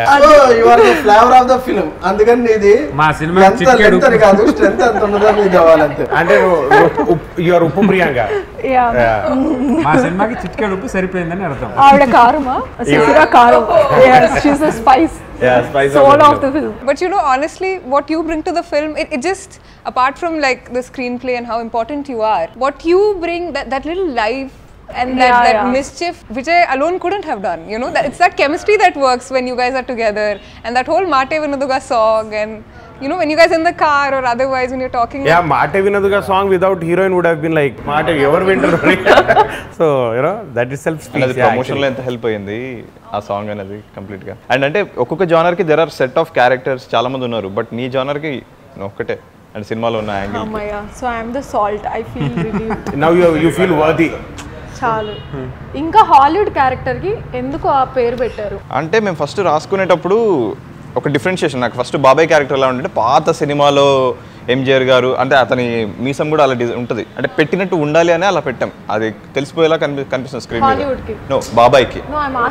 ఫ్లేవర్ ఆఫ్ ద ఫిల్మ్, అందుకని ఇది మా సినిమా ఎంత కాదు స్ట్రెంత్ ఎంత ఉన్నదో మీకు కావాలంతే. అంటే యువర్ ఉప్పు ప్రియాంక, మా సినిమాకి చిటికెడు ఉప్పు సరిపోయిందని అర్థం. ఆవిడ కారమా, సిరా కారం, she's the spice. Yeah, spice soul of the film. But you know, honestly, what you bring to the film, it, it just, apart from like the screenplay and how important you are, what you bring, that, that little life and that, Yeah, that yeah. mischief, which I alone couldn't have done, you know, that it's that chemistry that works when you guys are together, and that whole Mate Vinaduga song, and you know, when you guys in the car or otherwise when you're talking. Yeah, Mate Vinaduga song without heroine would have been like Mate ever winter. So you know that itself speaks. అది promotion లో ఎంత help అయ్యింది ఆ song అనేది complete గా. And అంటే ఒక్కొక్క genre కి there are set of characters చాలా మంది ఉన్నారు, బట్ నీ జానర్ కి ఒక్కటే అండ్ సినిమాలో ఉన్న యాంగిల్. అమ్మయ్య, so I am the salt, I feel relieved. Now you you feel worthy. చాలు. ఇంకా హాలీవుడ్ క్యారెక్టర్ కి ఎందుకు ఆ పేరు పెట్టారు అంటే మేము ఫస్ట్ రాసుకునేటప్పుడు ఒక డిఫరెన్షియేషన్, నాకు ఫస్ట్ బాబాయ్ క్యారెక్టర్ ఎలా ఉంటే పాత సినిమాలో ఎంజిఆర్ గారు అంటే అతని మీసం కూడా అలా ఉంటుంది, అంటే పెట్టినట్టు ఉండాలి అని అలా పెట్టాం, అది తెలిసిపోయేలా కనిపి కనిపిస్తుంది స్క్రీన్ మీద. నో బాబాయ్కి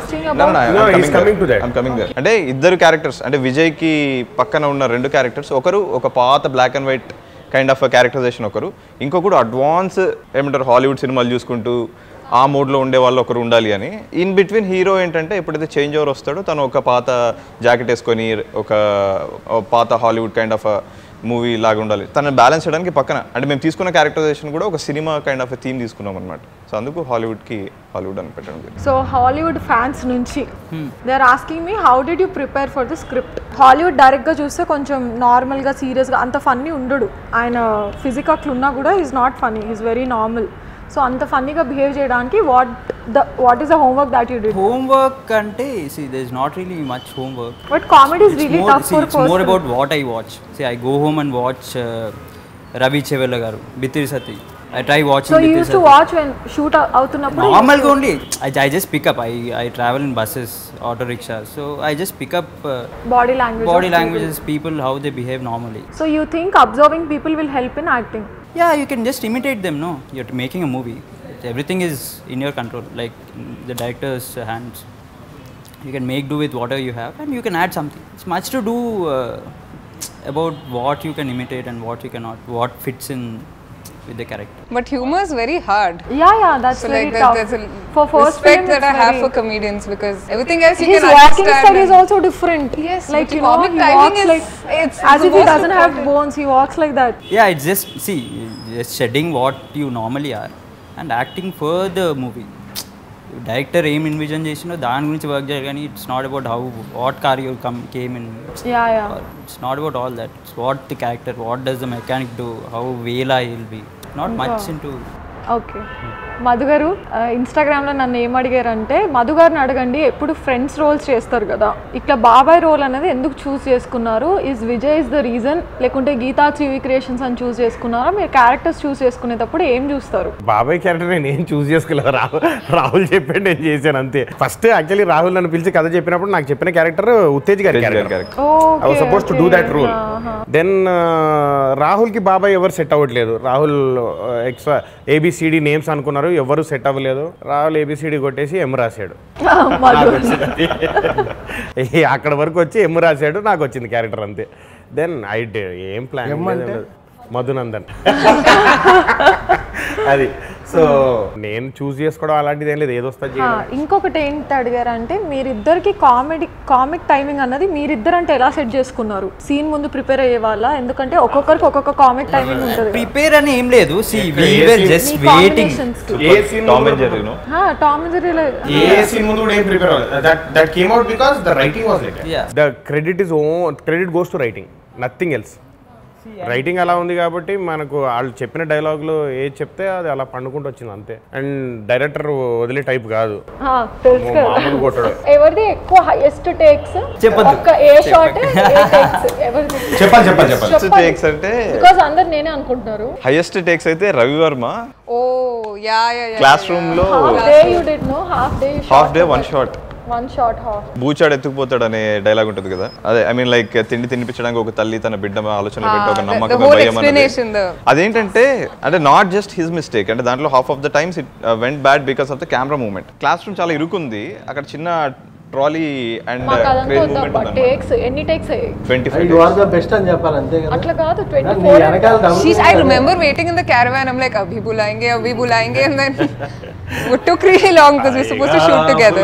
అంటే ఇద్దరు క్యారెక్టర్స్, అంటే విజయ్కి పక్కన ఉన్న రెండు క్యారెక్టర్స్, ఒకరు ఒక పాత black and white kind of characterization ఒకరు, ఇంకొకరు అడ్వాన్స్ ఏమంటారు హాలీవుడ్ సినిమాలు చూసుకుంటూ ఆ మూడ్లో ఉండే వాళ్ళు ఒకరు ఉండాలి అని. ఇన్ బిట్వీన్ హీరో ఏంటంటే ఎప్పుడైతే చేంజ్ ఓవర్ వస్తాడో తను ఒక పాత జాకెట్ వేసుకొని ఒక పాత హాలీవుడ్ కైండ్ ఆఫ్ మూవీ లాగా ఉండాలి, తనని బ్యాలెన్స్ చేయడానికి పక్కన అంటే మేము తీసుకున్న క్యారెక్టరైజేషన్ కూడా ఒక సినిమా కైండ్ ఆఫ్ థీమ్ తీసుకున్నాం అనమాట. సో అందుకు హాలీవుడ్కి హాలీవుడ్ అని పెట్టడం. సో హాలీవుడ్ ఫ్యాన్స్ నుంచి they are asking me how did you prepare for the script. Hollywood డైరెక్ట్గా చూస్తే కొంచెం నార్మల్గా సీరియస్గా అంత ఫన్నీ ఉండడు, ఆయన ఫిజిక్ అట్లా ఉన్నా కూడా is not funny, is very normal. So అంత ఫన్నీగా బిహేవ్ చేయడానికి what the what is the homework that you did? Homework అంటే see there is not really much homework, but comedy is really more, tough see, for it's person. more about what I watch. See, I go home and watch uh, Ravi Chevella garu Bittiri Sati. I try watching So you Bittiri used to Sati. watch when shoot అవుతున్నప్పుడు? Normal గా only I, I just pick up. I I travel in buses, auto rickshaws, so I just pick up uh, body language body languages, people how they behave normally. So you think observing people will help in acting? Yeah, you can just imitate them. No, you're making a movie. Everything is in your control, like in the director's hands. You can make do with whatever you have, and you can add something. It's much to do uh, about what you can imitate and what you cannot, what fits in with the character. But humor is very hard. Yeah, yeah, that's So very like there- tough. there's a For first respect film, that it's I have very- for comedians because everything else you His can walking understand. style is and- also different. Yes, like but you know, comic he timing walks is- like it's as the if he most doesn't have important. bones. He walks like that. Yeah, it's just, see, just shedding what you normally are and acting for the movie. Director ఏం envision చేసినో దాని గురించి work చేయాలి కానీ it's not about how what car you come came in Yeah, yeah. It's not about all that it's what the character what does the mechanic do how వేలా will be not much into okay Madhu garu ఇన్స్టాగ్రామ్లో నన్ను ఏం అడిగారంటే మధు గారిని అడగండి ఎప్పుడు friends roles చేస్తారు కదా ఇట్లా బాబాయ్ రోల్ అనేది ఎందుకు చూస్ చేసుకున్నారు is Vijay is the reason లేకుంటే గీతా టీవీ క్రియేషన్స్ అని చూస్ చేసుకున్నారా మీరు క్యారెక్టర్స్ చూస్ చేసుకునేటప్పుడు ఏం చూస్తారు బాబాయ్ క్యారెక్టర్ నేను ఏం చూస్ చేసుకోలేదు రాహుల్ రాహుల్ చెప్పాడు నేను చేశాను అంతే ఫస్ట్ యాక్చువల్లీ రాహుల్ నన్ను పిలిచి కథ చెప్పినప్పుడు నాకు చెప్పిన క్యారెక్టర్ ఉత్తేజ్ గారి character I was suppose to do that role then Rahul కి బాబాయ్ ఎవరు సెట్ అవ్వట్లేదు రాహుల్ ఎక్స్ట్రా ఏబిసిడి నేమ్స్ అనుకున్నారు ఎవరు సెట్ అవ్వలేదు రాహుల్ ఏబిసిడి కొట్టేసి ఎమ్ రాశాడు నాకు వచ్చింది. అక్కడ వరకు వచ్చి ఎమ్ రాశాడు నాకు వచ్చింది క్యారెక్టర్ అంతే దెన్ ఐ ఏం ప్లాన్ మధునందన్ అది సో నేను చూస్ చేసుకోవడం అలాంటిది ఏం లేదు ఏదో వస్తా ఇంకొకటి ఏంటి అడిగారంటే మీరిద్దరికి కామెడీ కామిక్ టైమింగ్ అన్నది మీరిద్దరంటే ఎలా సెట్ చేసుకున్నారు సీన్ ముందు ప్రిపేర్ అయ్యే వాళ్ళ ఎందుకంటే ఒక్కొక్కరికి ఒక్కొక్క కామిక్ టైమింగ్ ఉంటుంది ప్రిపేర్ అని ఏం లేదు see we were just waiting a scene Tom and Jerry no Tom and Jerry a scene ముందు కూడా ఏం ప్రిపేర్ అవ్వలేదు that that came out because the writing was like Yeah. The credit is own credit goes to writing nothing else writing అలా ఉంది కాబట్టి మనకు వాళ్ళు చెప్పిన డైలాగులు ఏది చెప్తే అది అలా పండుకుంటూ వచ్చింది అంతే అండ్ డైరెక్టర్ వదిలే టైప్ కాదు తెలుసు కదా మామూలు కొట్టడు ఎవరిది ఎక్కువ హైయెస్ట్ టేక్స్ చెప్పొద్దు. ఒక్క ఏ షాట్ ఏ టేక్స్ ఎవరిది చెప్పాలి చెప్పాలి చెప్పాలి ఫస్ట్ టేక్స్ అంటే బికాజ్ అందరు నేనే అనుకుంటున్నారు హైయెస్ట్ టేక్స్ అయితే Ravivarma Oh, yeah, yeah, yeah. Class yeah, room yeah. లో half day you did no half day half day one shot one shot half బూచాడు ఎత్తుకుపోతాడు అనే డైలాగ్ ఉంటుంది కదా అదే ఐ మీన్ లైక్ తిండి తినిపించడానికి ఒక తల్లి తన బిడ్డ ఆలోచన పెట్టి ఒక the నమ్మకం whole భయం అన్నది. explanation, the- అదేంటంటే అంటే నాట్ జస్ట్ హిజ్ మిస్టేక్ అంటే దాంట్లో half of the times it went bad because of the camera movement classroom చాలా ఇరుకుంది అక్కడ చిన్న ట్రాలీ అండ్ మాకు అదంతా క్రేన్ వద్దా మూవ్మెంట్ టేక్స్ ఎన్ని takes twenty you are the best అని చెప్పాలి అంతే కదా అట్లా కాదు నీ ట్వంటీ వెనకాల దమ్ము She's, I remember waiting in the caravan. I'm like, abhi bulayenge, abhi bulayenge, and then it took really long because we were supposed to shoot together.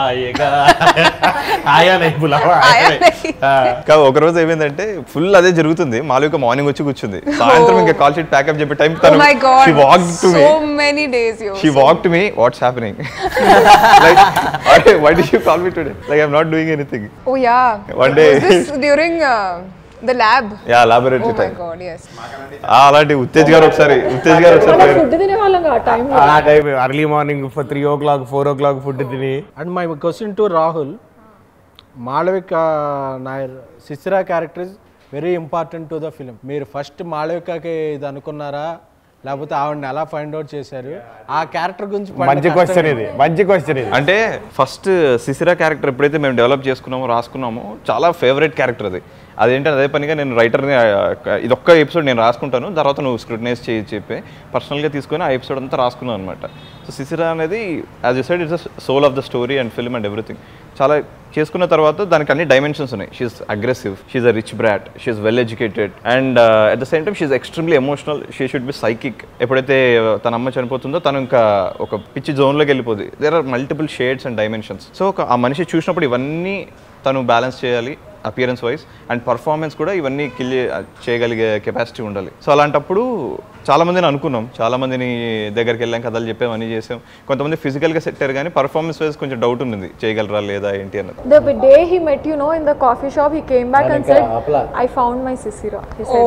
ఆయా నై బులావా Aaya nahi. కాదు ఒక రోజు ఏమైందంటే ఫుల్ అదే జరుగుతుంది మాలుక మార్నింగ్ వచ్చి కూర్చుంది సాయంత్రం ఇంకా కాల్ షీట్ ప్యాకప్ చెప్పే time Oh my God. She walked to me So many days, yo. She walked to me, what's happening? Like, why, why did you call me today? Like, I'm not doing anything. Oh yeah. One day. Was this during uh, the lab? Yeah, laboratory Oh my time. God, yes. Ah, అలాంటి ఉత్తేజ్ గారు ఒకసారి ఉత్తేజ్ గారు ఒకసారి food తినే వాళ్ళం ఆ time ఆ time early morning three o'clock four o'clock food తిని and my question to Rahul Malavika Nair Sisira character is very important to the film మీరు ఫస్ట్ మాళవికకి ఇది అనుకున్నారా లేకపోతే ఆవిడని ఎలా ఫైండ్ అవుట్ చేశారు ఆ క్యారెక్టర్ గురించి పడిన మంచి కష్టం క్వశ్చన్ ఇది మంచి క్వశ్చన్ ఇది అంటే ఫస్ట్ సిసిరా క్యారెక్టర్ ఎప్పుడైతే మేము డెవలప్ చేసుకున్నామో రాసుకున్నామో చాలా ఫేవరెట్ క్యారెక్టర్ అది అదేంటంటే అదే పనిగా నేను రైటర్ని ఇది ఒక్క ఎపిసోడ్ నేను రాసుకుంటాను తర్వాత నువ్వు స్క్రూటనైజ్ చేయి చెప్పి పర్సనల్గా తీసుకొని ఆ ఎపిసోడ్ అంతా రాసుకున్నాను అనమాట సో సిసిరా అనేది as you said it's soul of the story and film and everything చాలా చేసుకున్న తర్వాత దానికి అన్ని డైమెన్షన్స్ ఉన్నాయి she's aggressive she's a rich brat she's well educated and at the same time she's extremely emotional she should be psychic ఎప్పుడైతే తన అమ్మ చనిపోతుందో తను ఇంకా ఒక పిచ్చి జోన్లోకి వెళ్ళిపోతుంది there are multiple shades and dimensions so ఒక ఆ మనిషి చూసినప్పుడు ఇవన్నీ తను బ్యాలెన్స్ చేయాలి అపియరెన్స్ వైజ్ అండ్ పర్ఫార్మెన్స్ కూడా ఇవన్నీ కిల్ చేయగలిగే కెపాసిటీ ఉండాలి సో అలాంటప్పుడు చాలామందిని అనుకున్నాం చాలామందిని దగ్గరికి వెళ్ళాం కథలు చెప్పాం అన్నీ చేసాం కొంతమంది ఫిజికల్గా సెట్ అయ్యారు కానీ పర్ఫార్మెన్స్ వైజ్ కొంచెం డౌట్ ఉంది చేయగలరా లేదా ఏంటి అన్నది The day he met you know in the coffee shop he came back and said I found my Sisira he said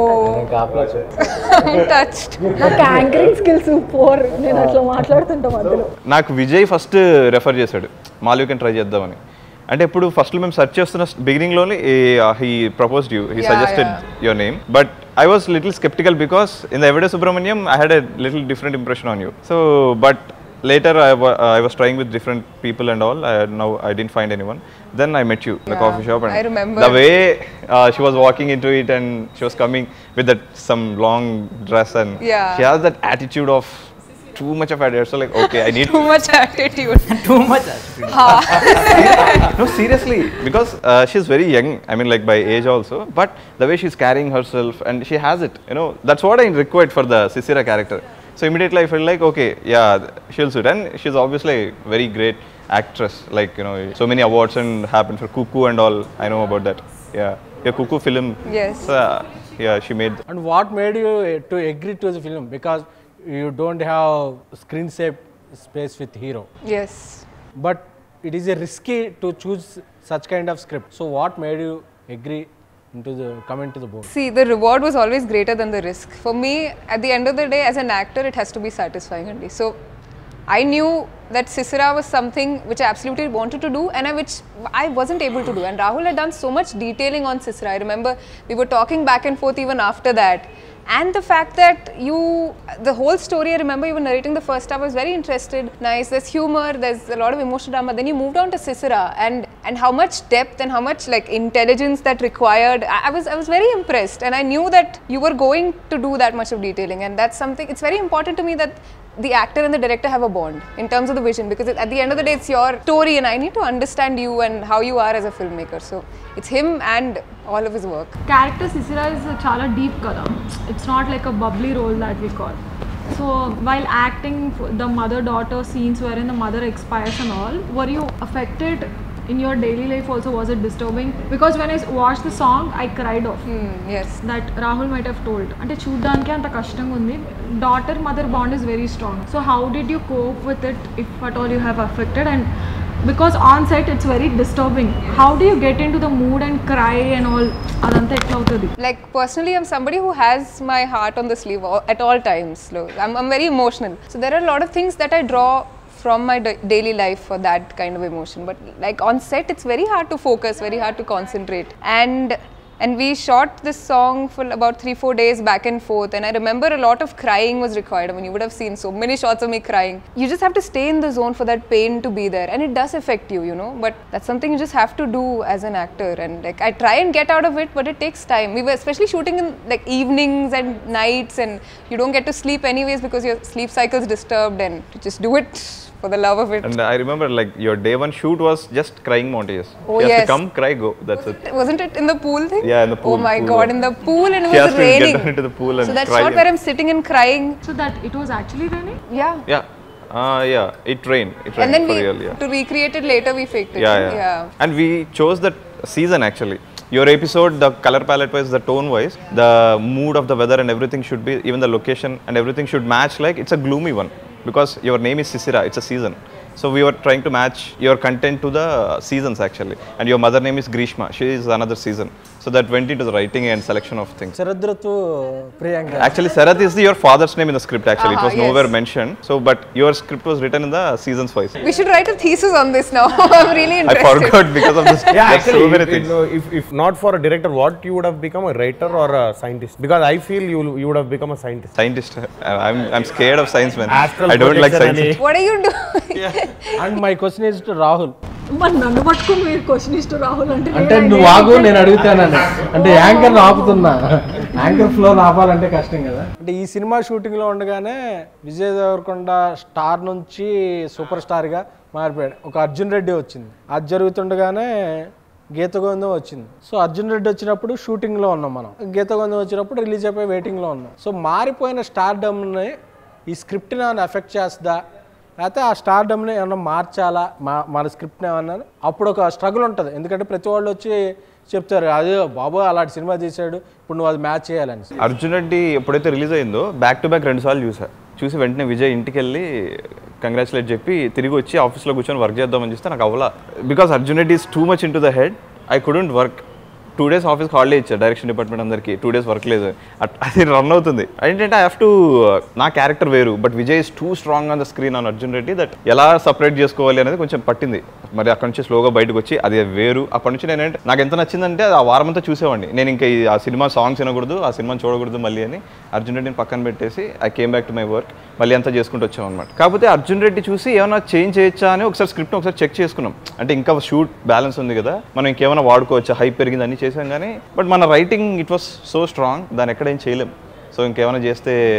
that. I'm touched. నాకు యాంకరింగ్ స్కిల్స్ పోర్ నేను అట్లా మాట్లాడుతుంటా మధ్యలో నాకు విజయ్ ఫస్ట్ రెఫర్ చేశాడు మాల్వికని ట్రై చేద్దామని అంటే ఇప్పుడు ఫస్ట్ మేము సెర్చ్ చేస్తున్న బిగినింగ్లోనే he proposed you he suggested your name but I was little skeptical because in the Everyday Subramaniam I had a little different impression on you so but later I, wa- uh, I was trying with different people and all I, now I didn't find anyone then I met you in the Yeah, coffee shop and I remember. the way uh, she was walking into it and she was coming with that some long dress and Yeah. she has that attitude of too much of attitude. So like, okay, I need Too much attitude. Too much attitude. no, seriously, because uh, she's very young. I mean, like by age also. But the way she's carrying herself, and she has it. You know, that's what I required for the Sisira character. So immediately I felt like, okay, yeah, she'll suit, and she's obviously a very great actress. Like, you know, so many awards and happened for Cuckoo and all. I know about that. Yeah, yeah, Cuckoo film. Yes. So, uh, yeah, she made. And what made you uh, to agree to the film? Because you don't have screen safe space with hero. Yes. But it is a risky to choose such kind of script. So what made you agree into the come into the board? See, the reward was always greater than the risk. For me, at the end of the day, as an actor, it has to be satisfying only. So I knew that Sisira was something which I absolutely wanted to do, and I, which I wasn't able to do. And Rahul had done so much detailing on Sisira. I remember we were talking back and forth even after that. And the fact that you, the whole story, I remember you were narrating the first half, I was very interested. Nice, there's humor, there's a lot of emotional drama. Then you moved on to Sisira, and and how much depth and how much like intelligence that required. I, I was I was very impressed, and I knew that you were going to do that much of detailing, and that's something. It's very important to me that the actor and the director have a bond in terms of the vision, because it, at the end of the day, it's your story, and I need to understand you and how you are as a filmmaker. So it's him and all of his work. Character Sisira is చాలా deep కదా. It's not like a bubbly role that we call. So while acting the mother-daughter scenes wherein the mother expires and all, were you affected in your daily life also? Was it disturbing? Because when I watched the song, I cried off. Hmm, yes. That Rahul might have told. అంటే చూడడానికి అంత కష్టంగా ఉంది. Daughter mother bond is very strong. So how did you cope with it, if at all you have affected? And because on set it's very disturbing, how do you get into the mood and cry and all? అదంతా ఎట్లా అవుతుంది? Like personally, I'm somebody who has my heart on the sleeve all, at all times. So I'm, I'm very emotional. So there are a lot of things that I draw from my da daily life for that kind of emotion. But like on set, it's very hard to focus, very hard to concentrate. And and we shot this song for about three, four days back and forth. And I remember a lot of crying was required. I mean, you would have seen so many shots of me crying. You just have to stay in the zone for that pain to be there. And it does affect you, you know. But that's something you just have to do as an actor. And like, I try and get out of it, but it takes time. We were especially shooting in like evenings and nights, and you don't get to sleep anyways because your sleep cycle's disturbed, and you just do it for the love of it. And I remember like your day one shoot was just crying montages. Oh, she has yes. to come, cry, go. That's it. Wasn't it in the pool thing? Yeah, in the pool, Oh my pool god, one. in the pool, and it She has was to get raining. down into the pool and So that cry. shot where I'm sitting and crying. So that it was actually raining? Yeah. Yeah. Uh, yeah, it rained. It rained And then for we, real, yeah. to recreate it later, we faked it. Yeah, yeah, yeah. And we chose that season actually. Your episode, the color palette wise, the tone wise, the mood of the weather and everything should be, even the location and everything should match. Like it's a gloomy one because your name is Sisira. It's a season. So we were trying to match your content to the seasons actually. And your mother name is Grishma. She is another season. So that went into the writing and selection of things. Saradratu Priyanka. Actually, Sarath is the, your father's name in the script actually. Uh-huh, it was yes. nowhere mentioned. So, but your script was written in the seasons wise. We should write a thesis on this now. I'm really I interested. forgot because of this. Yeah, There's actually, so many if, things. if, if not for a director, what you would have become, a writer or a scientist? Because I feel you you would have become a scientist. Scientist. I'm, I'm scared of science, man. Astral I don't like projection science. అని. What are you doing? And my question is to Rahul. మరి నన్ను పట్టుకుని మీరు question ఇస్తూ రాహుల్ అంటే అంటే నువ్వు ఆగు, నేను అడుగుతానని. అంటే యాంకర్ ఆపుతున్నా, యాంకర్ ఫ్లో ఆపాలంటే కష్టం కదా. అంటే ఈ సినిమా షూటింగ్ లో ఉండగానే విజయ్ దేవరకొండ స్టార్ నుంచి సూపర్ స్టార్ గా మారిపోయాడు. ఒక అర్జున్ రెడ్డి వచ్చింది. అది జరుగుతుండగానే గీతగోవిందం వచ్చింది. సో అర్జున్ రెడ్డి వచ్చినప్పుడు షూటింగ్ లో ఉన్నాం మనం. గీతగోవిందం వచ్చినప్పుడు రిలీజ్ అయిపోయి వెయిటింగ్ లో ఉన్నాం. సో మారిపోయిన స్టార్డమ్ని ఈ స్క్రిప్ట్ నన్ను ఎఫెక్ట్ చేస్తుందా, అయితే ఆ స్టార్డమ్ని ఏమన్నా మార్చాలా, మా మన స్క్రిప్ట్ని ఏమన్నా, అప్పుడు ఒక స్ట్రగుల్ ఉంటుంది. ఎందుకంటే ప్రతి వాళ్ళు వచ్చి చెప్తారు, అదే బాబు అలాంటి సినిమా తీశాడు, ఇప్పుడు నువ్వు అది మ్యాచ్ చేయాలని. అర్జున్ రెడ్డి ఎప్పుడైతే రిలీజ్ అయిందో బ్యాక్ టు బ్యాక్ రెండు సార్లు చూసా. చూసి వెంటనే విజయ్ ఇంటికి వెళ్ళి కంగ్రాచులేట్ చెప్పి తిరిగి వచ్చి ఆఫీస్లో కూర్చొని వర్క్ చేద్దామని చూస్తే నాకు అవ్వాల. Because Arjun Reddy is too much in to the head. I couldn't work. Two days ఆఫీస్కి హాలిడే ఇచ్చారు డైరెక్షన్ డిపార్ట్మెంట్ అందరికీ. టూ డేస్ వర్క్ లేదు, అది రన్ అవుతుంది. ఏంటంటే ఐ హ్యావ్ టు, నా క్యారెక్టర్ వేరు, but Vijay is too strong on the screen on Arjun Reddy that ఎలా సపరేట్ చేసుకోవాలి అనేది కొంచెం పట్టింది. మరి అక్కడ నుంచి స్లోగా బయటకు వచ్చి అది వేరు. అప్పటి నుంచి నేను నాకు ఎంత నచ్చిందంటే ఆ వారం అంతా చూసేవాడిని. నేను ఇంకా ఆ సినిమా సాంగ్స్ వినకూడదు, ఆ సినిమాని చూడకూడదు మళ్ళీ అని అర్జున్ రెడ్డిని పక్కన పెట్టేసి I came back to my work. మళ్ళీ అంతా చేసుకుంటూ వచ్చాం అనమాట. కాకపోతే అర్జున్ రెడ్డి చూసి ఏమైనా చేంజ్ చేయొచ్చా అని ఒకసారి స్క్రిప్ట్ని ఒకసారి చెక్ చేసుకున్నాం. అంటే ఇంకా షూట్ బ్యాలెన్స్ ఉంది కదా, మనం ఇంకేమైనా వాడుకోవచ్చా, హైప్ పెరిగింది అన్నీ చేసాం. కానీ బట్ మన writing it was so strong, దాన్ని ఎక్కడేం చేయలేం. సో ఇంకేమైనా చేస్తే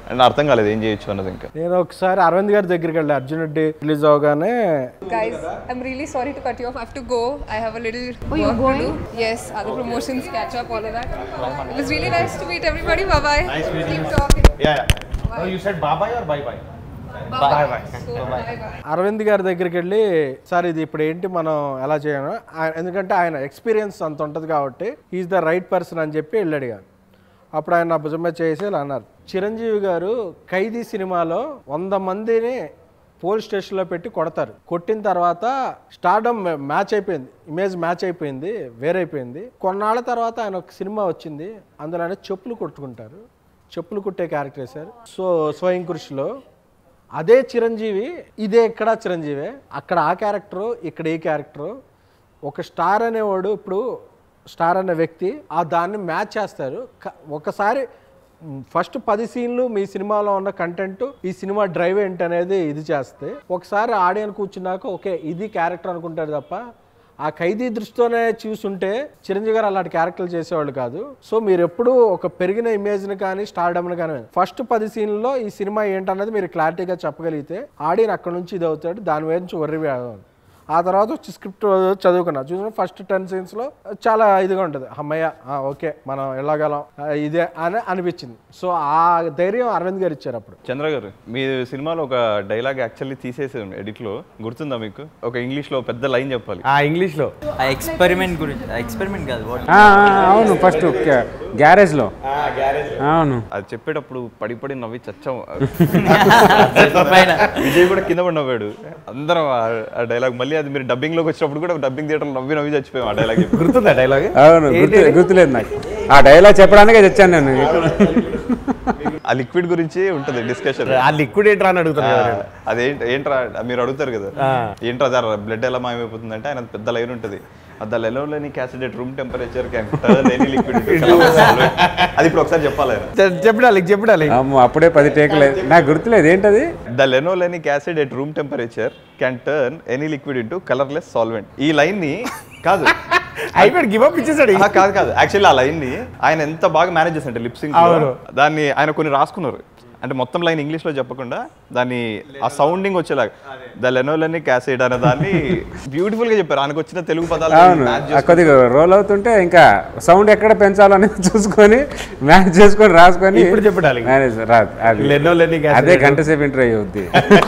అండ్ అర్థం కాలేదు ఏం చేయొచ్చు అన్నది. ఇంకా నేను ఒకసారి అరవింద్ గారి దగ్గరికి వెళ్ళి అర్జున్ రెడ్డి రిలీజ్ అవగానే Guys, I'm really sorry to cut you off. I have to go. I have a little Oh, you're work going? to do. Yes, other promotions, catch up, all of that. It was really nice to meet everybody. Bye bye. Nice meeting you. Keep talking. Yeah. Oh, you said bye bye or bye bye? Bye bye. So, bye bye. Aravind గారి దగ్గరికి వెళ్ళి sir ఇది ఇప్పుడు ఏంటి మనం ఎలా చేయను ఆయన- ఎందుకంటే ఆయన ఎక్స్పీరియన్స్ అంత ఉంటుంది కాబట్టి ఈజ్ ద రైట్ పర్సన్ అని చెప్పి వెళ్ళాడు కానీ అప్పుడు ఆయన నా భుజం మీద చేసి ఇలా అన్నారు. చిరంజీవి గారు ఖైదీ సినిమాలో వంద మందిని పోలీస్ స్టేషన్లో పెట్టి కొడతారు. కొట్టిన తర్వాత స్టార్డమ్ మ్యాచ్ అయిపోయింది, ఇమేజ్ మ్యాచ్ అయిపోయింది, వేరైపోయింది. కొన్నాళ్ళ తర్వాత ఆయన ఒక సినిమా వచ్చింది, అందులో ఆయన చెప్పులు కొట్టుకుంటారు, చెప్పులు కుట్టే క్యారెక్టర్ వేశారు. సో స్వయం కృషిలో అదే చిరంజీవి, ఇదే ఇక్కడ చిరంజీవే, అక్కడ ఆ క్యారెక్టరు, ఇక్కడ ఈ క్యారెక్టరు. ఒక స్టార్ అనేవాడు ఇప్పుడు స్టార్ అనే వ్యక్తి ఆ దాన్ని మ్యాచ్ చేస్తారు. ఒకసారి ఫస్ట్ పది సీన్లు మీ సినిమాలో ఉన్న కంటెంట్ ఈ సినిమా డ్రైవ్ ఏంటి అనేది ఇది చేస్తే ఒకసారి ఆడియన్స్ కూర్చున్నాక ఓకే ఇది క్యారెక్టర్ అనుకుంటారు తప్ప ఆ ఖైదీ దృష్టితోనే చూసుంటే చిరంజీవి గారు అలాంటి క్యారెక్టర్లు చేసేవాళ్ళు కాదు. సో మీరు ఎప్పుడు ఒక పెరిగిన ఇమేజ్ని కానీ స్టార్డమ్ని కానీ ఫస్ట్ పది సీన్లలో ఈ సినిమా ఏంటన్నది మీరు క్లారిటీగా చెప్పగలిగితే ఆడియన్స్ అక్కడ నుంచి ఇది అవుతాడు, దాని నుంచి వర్రి. ఆ తర్వాత వచ్చి స్క్రిప్ట్ చదువుకున్నా చూసిన ఫస్ట్ టెన్ సీన్స్లో చాలా ఇదిగా ఉంటుంది, అమ్మయ్య ఓకే మనం వెళ్ళగలం ఇదే అని అనిపించింది. సో ఆ ధైర్యం అరవింద్ గారు ఇచ్చారు. అప్పుడు చంద్ర గారు మీ సినిమాలో ఒక డైలాగ్ యాక్చువల్లీ తీసేసారు ఎడిట్లో, గుర్తుందా మీకు? ఒక ఇంగ్లీష్లో పెద్ద లైన్ చెప్పాలి. ఆ ఇంగ్లీష్లో ఆ ఎక్స్పెరిమెంట్ గురించి, ఎక్స్పెరిమెంట్ కాదు ఆ, ఆ, అవును ఫస్ట్ గ్యారేజ్లో అవును అది చెప్పేటప్పుడు పడి పడి నవ్వి చచ్చాము. విజయ్ కూడా కింద పడి నవ్వాడు, అందరం ఆ డైలాగ్. మళ్ళీ అది మీరు డబ్బింగ్ లోకి వచ్చినప్పుడు కూడా డబ్బింగ్ థియేటర్ నవ్వి నవ్వి చచ్చిపోయాం. ఆ డైలాగ్ గుర్తుందా డైలాగ్? అవును గుర్తు గుర్తులేదు నాకు. ఆ డైలాగ్ చెప్పడానికే తెచ్చాను నేను. ఆ లిక్విడ్ గురించి ఉంటుంది డిస్కషన్. ఆ లిక్విడ్ ఏంట్రా అని అడుగుతారు. అదేంటి ఏంట్రా మీరు అడుగుతారు కదా, ఏంట్రా దాని బ్లడ్ ఎలా మాయమైపోతుంది అంటే ఆయన పెద్ద లైన్ ఉంటుంది, the linolenic acid at room temperature can turn any liquid into solvent. అది ఇప్పుడు ఒకసారి చెప్పాలి. చెప్పడాలి చెప్పడాలి అప్పుడే పది టేకులేదు, నాకు గుర్తులేదు ఏంటది. The linolenic acid at room temperature can turn any liquid into colourless solvent. ఈ లైన్ ని కాదు అయిపోయాడు, గివ్ అప్ ఇచ్చేసాడు. కాదు కాదు యాక్చువల్లీ ఆ లైన్ ని ఆయన ఎంత బాగా మేనేజ్ చేశారంటే లిప్సింగ్ దాన్ని ఆయన కొన్ని రాసుకున్నారు. అంటే మొత్తం లైన్ ఇంగ్లీష్లో చెప్పకుండా దాన్ని ఆ సౌండింగ్ వచ్చేలాగా ద లెనోలెనిక్ యాసిడ్ అనే దాన్ని బ్యూటిఫుల్ గా చెప్పారు. ఆయనకు వచ్చిన తెలుగు పదాలు కొద్దిగా రోల్ అవుతుంటే ఇంకా సౌండ్ ఎక్కడ పెంచాలని చూసుకొని మ్యాచ్ చేసుకొని రాసుకొని ఇప్పుడు చెప్పడాలి. అదే గంట సేపు ఇంటర్వ్యూ అవుద్ది.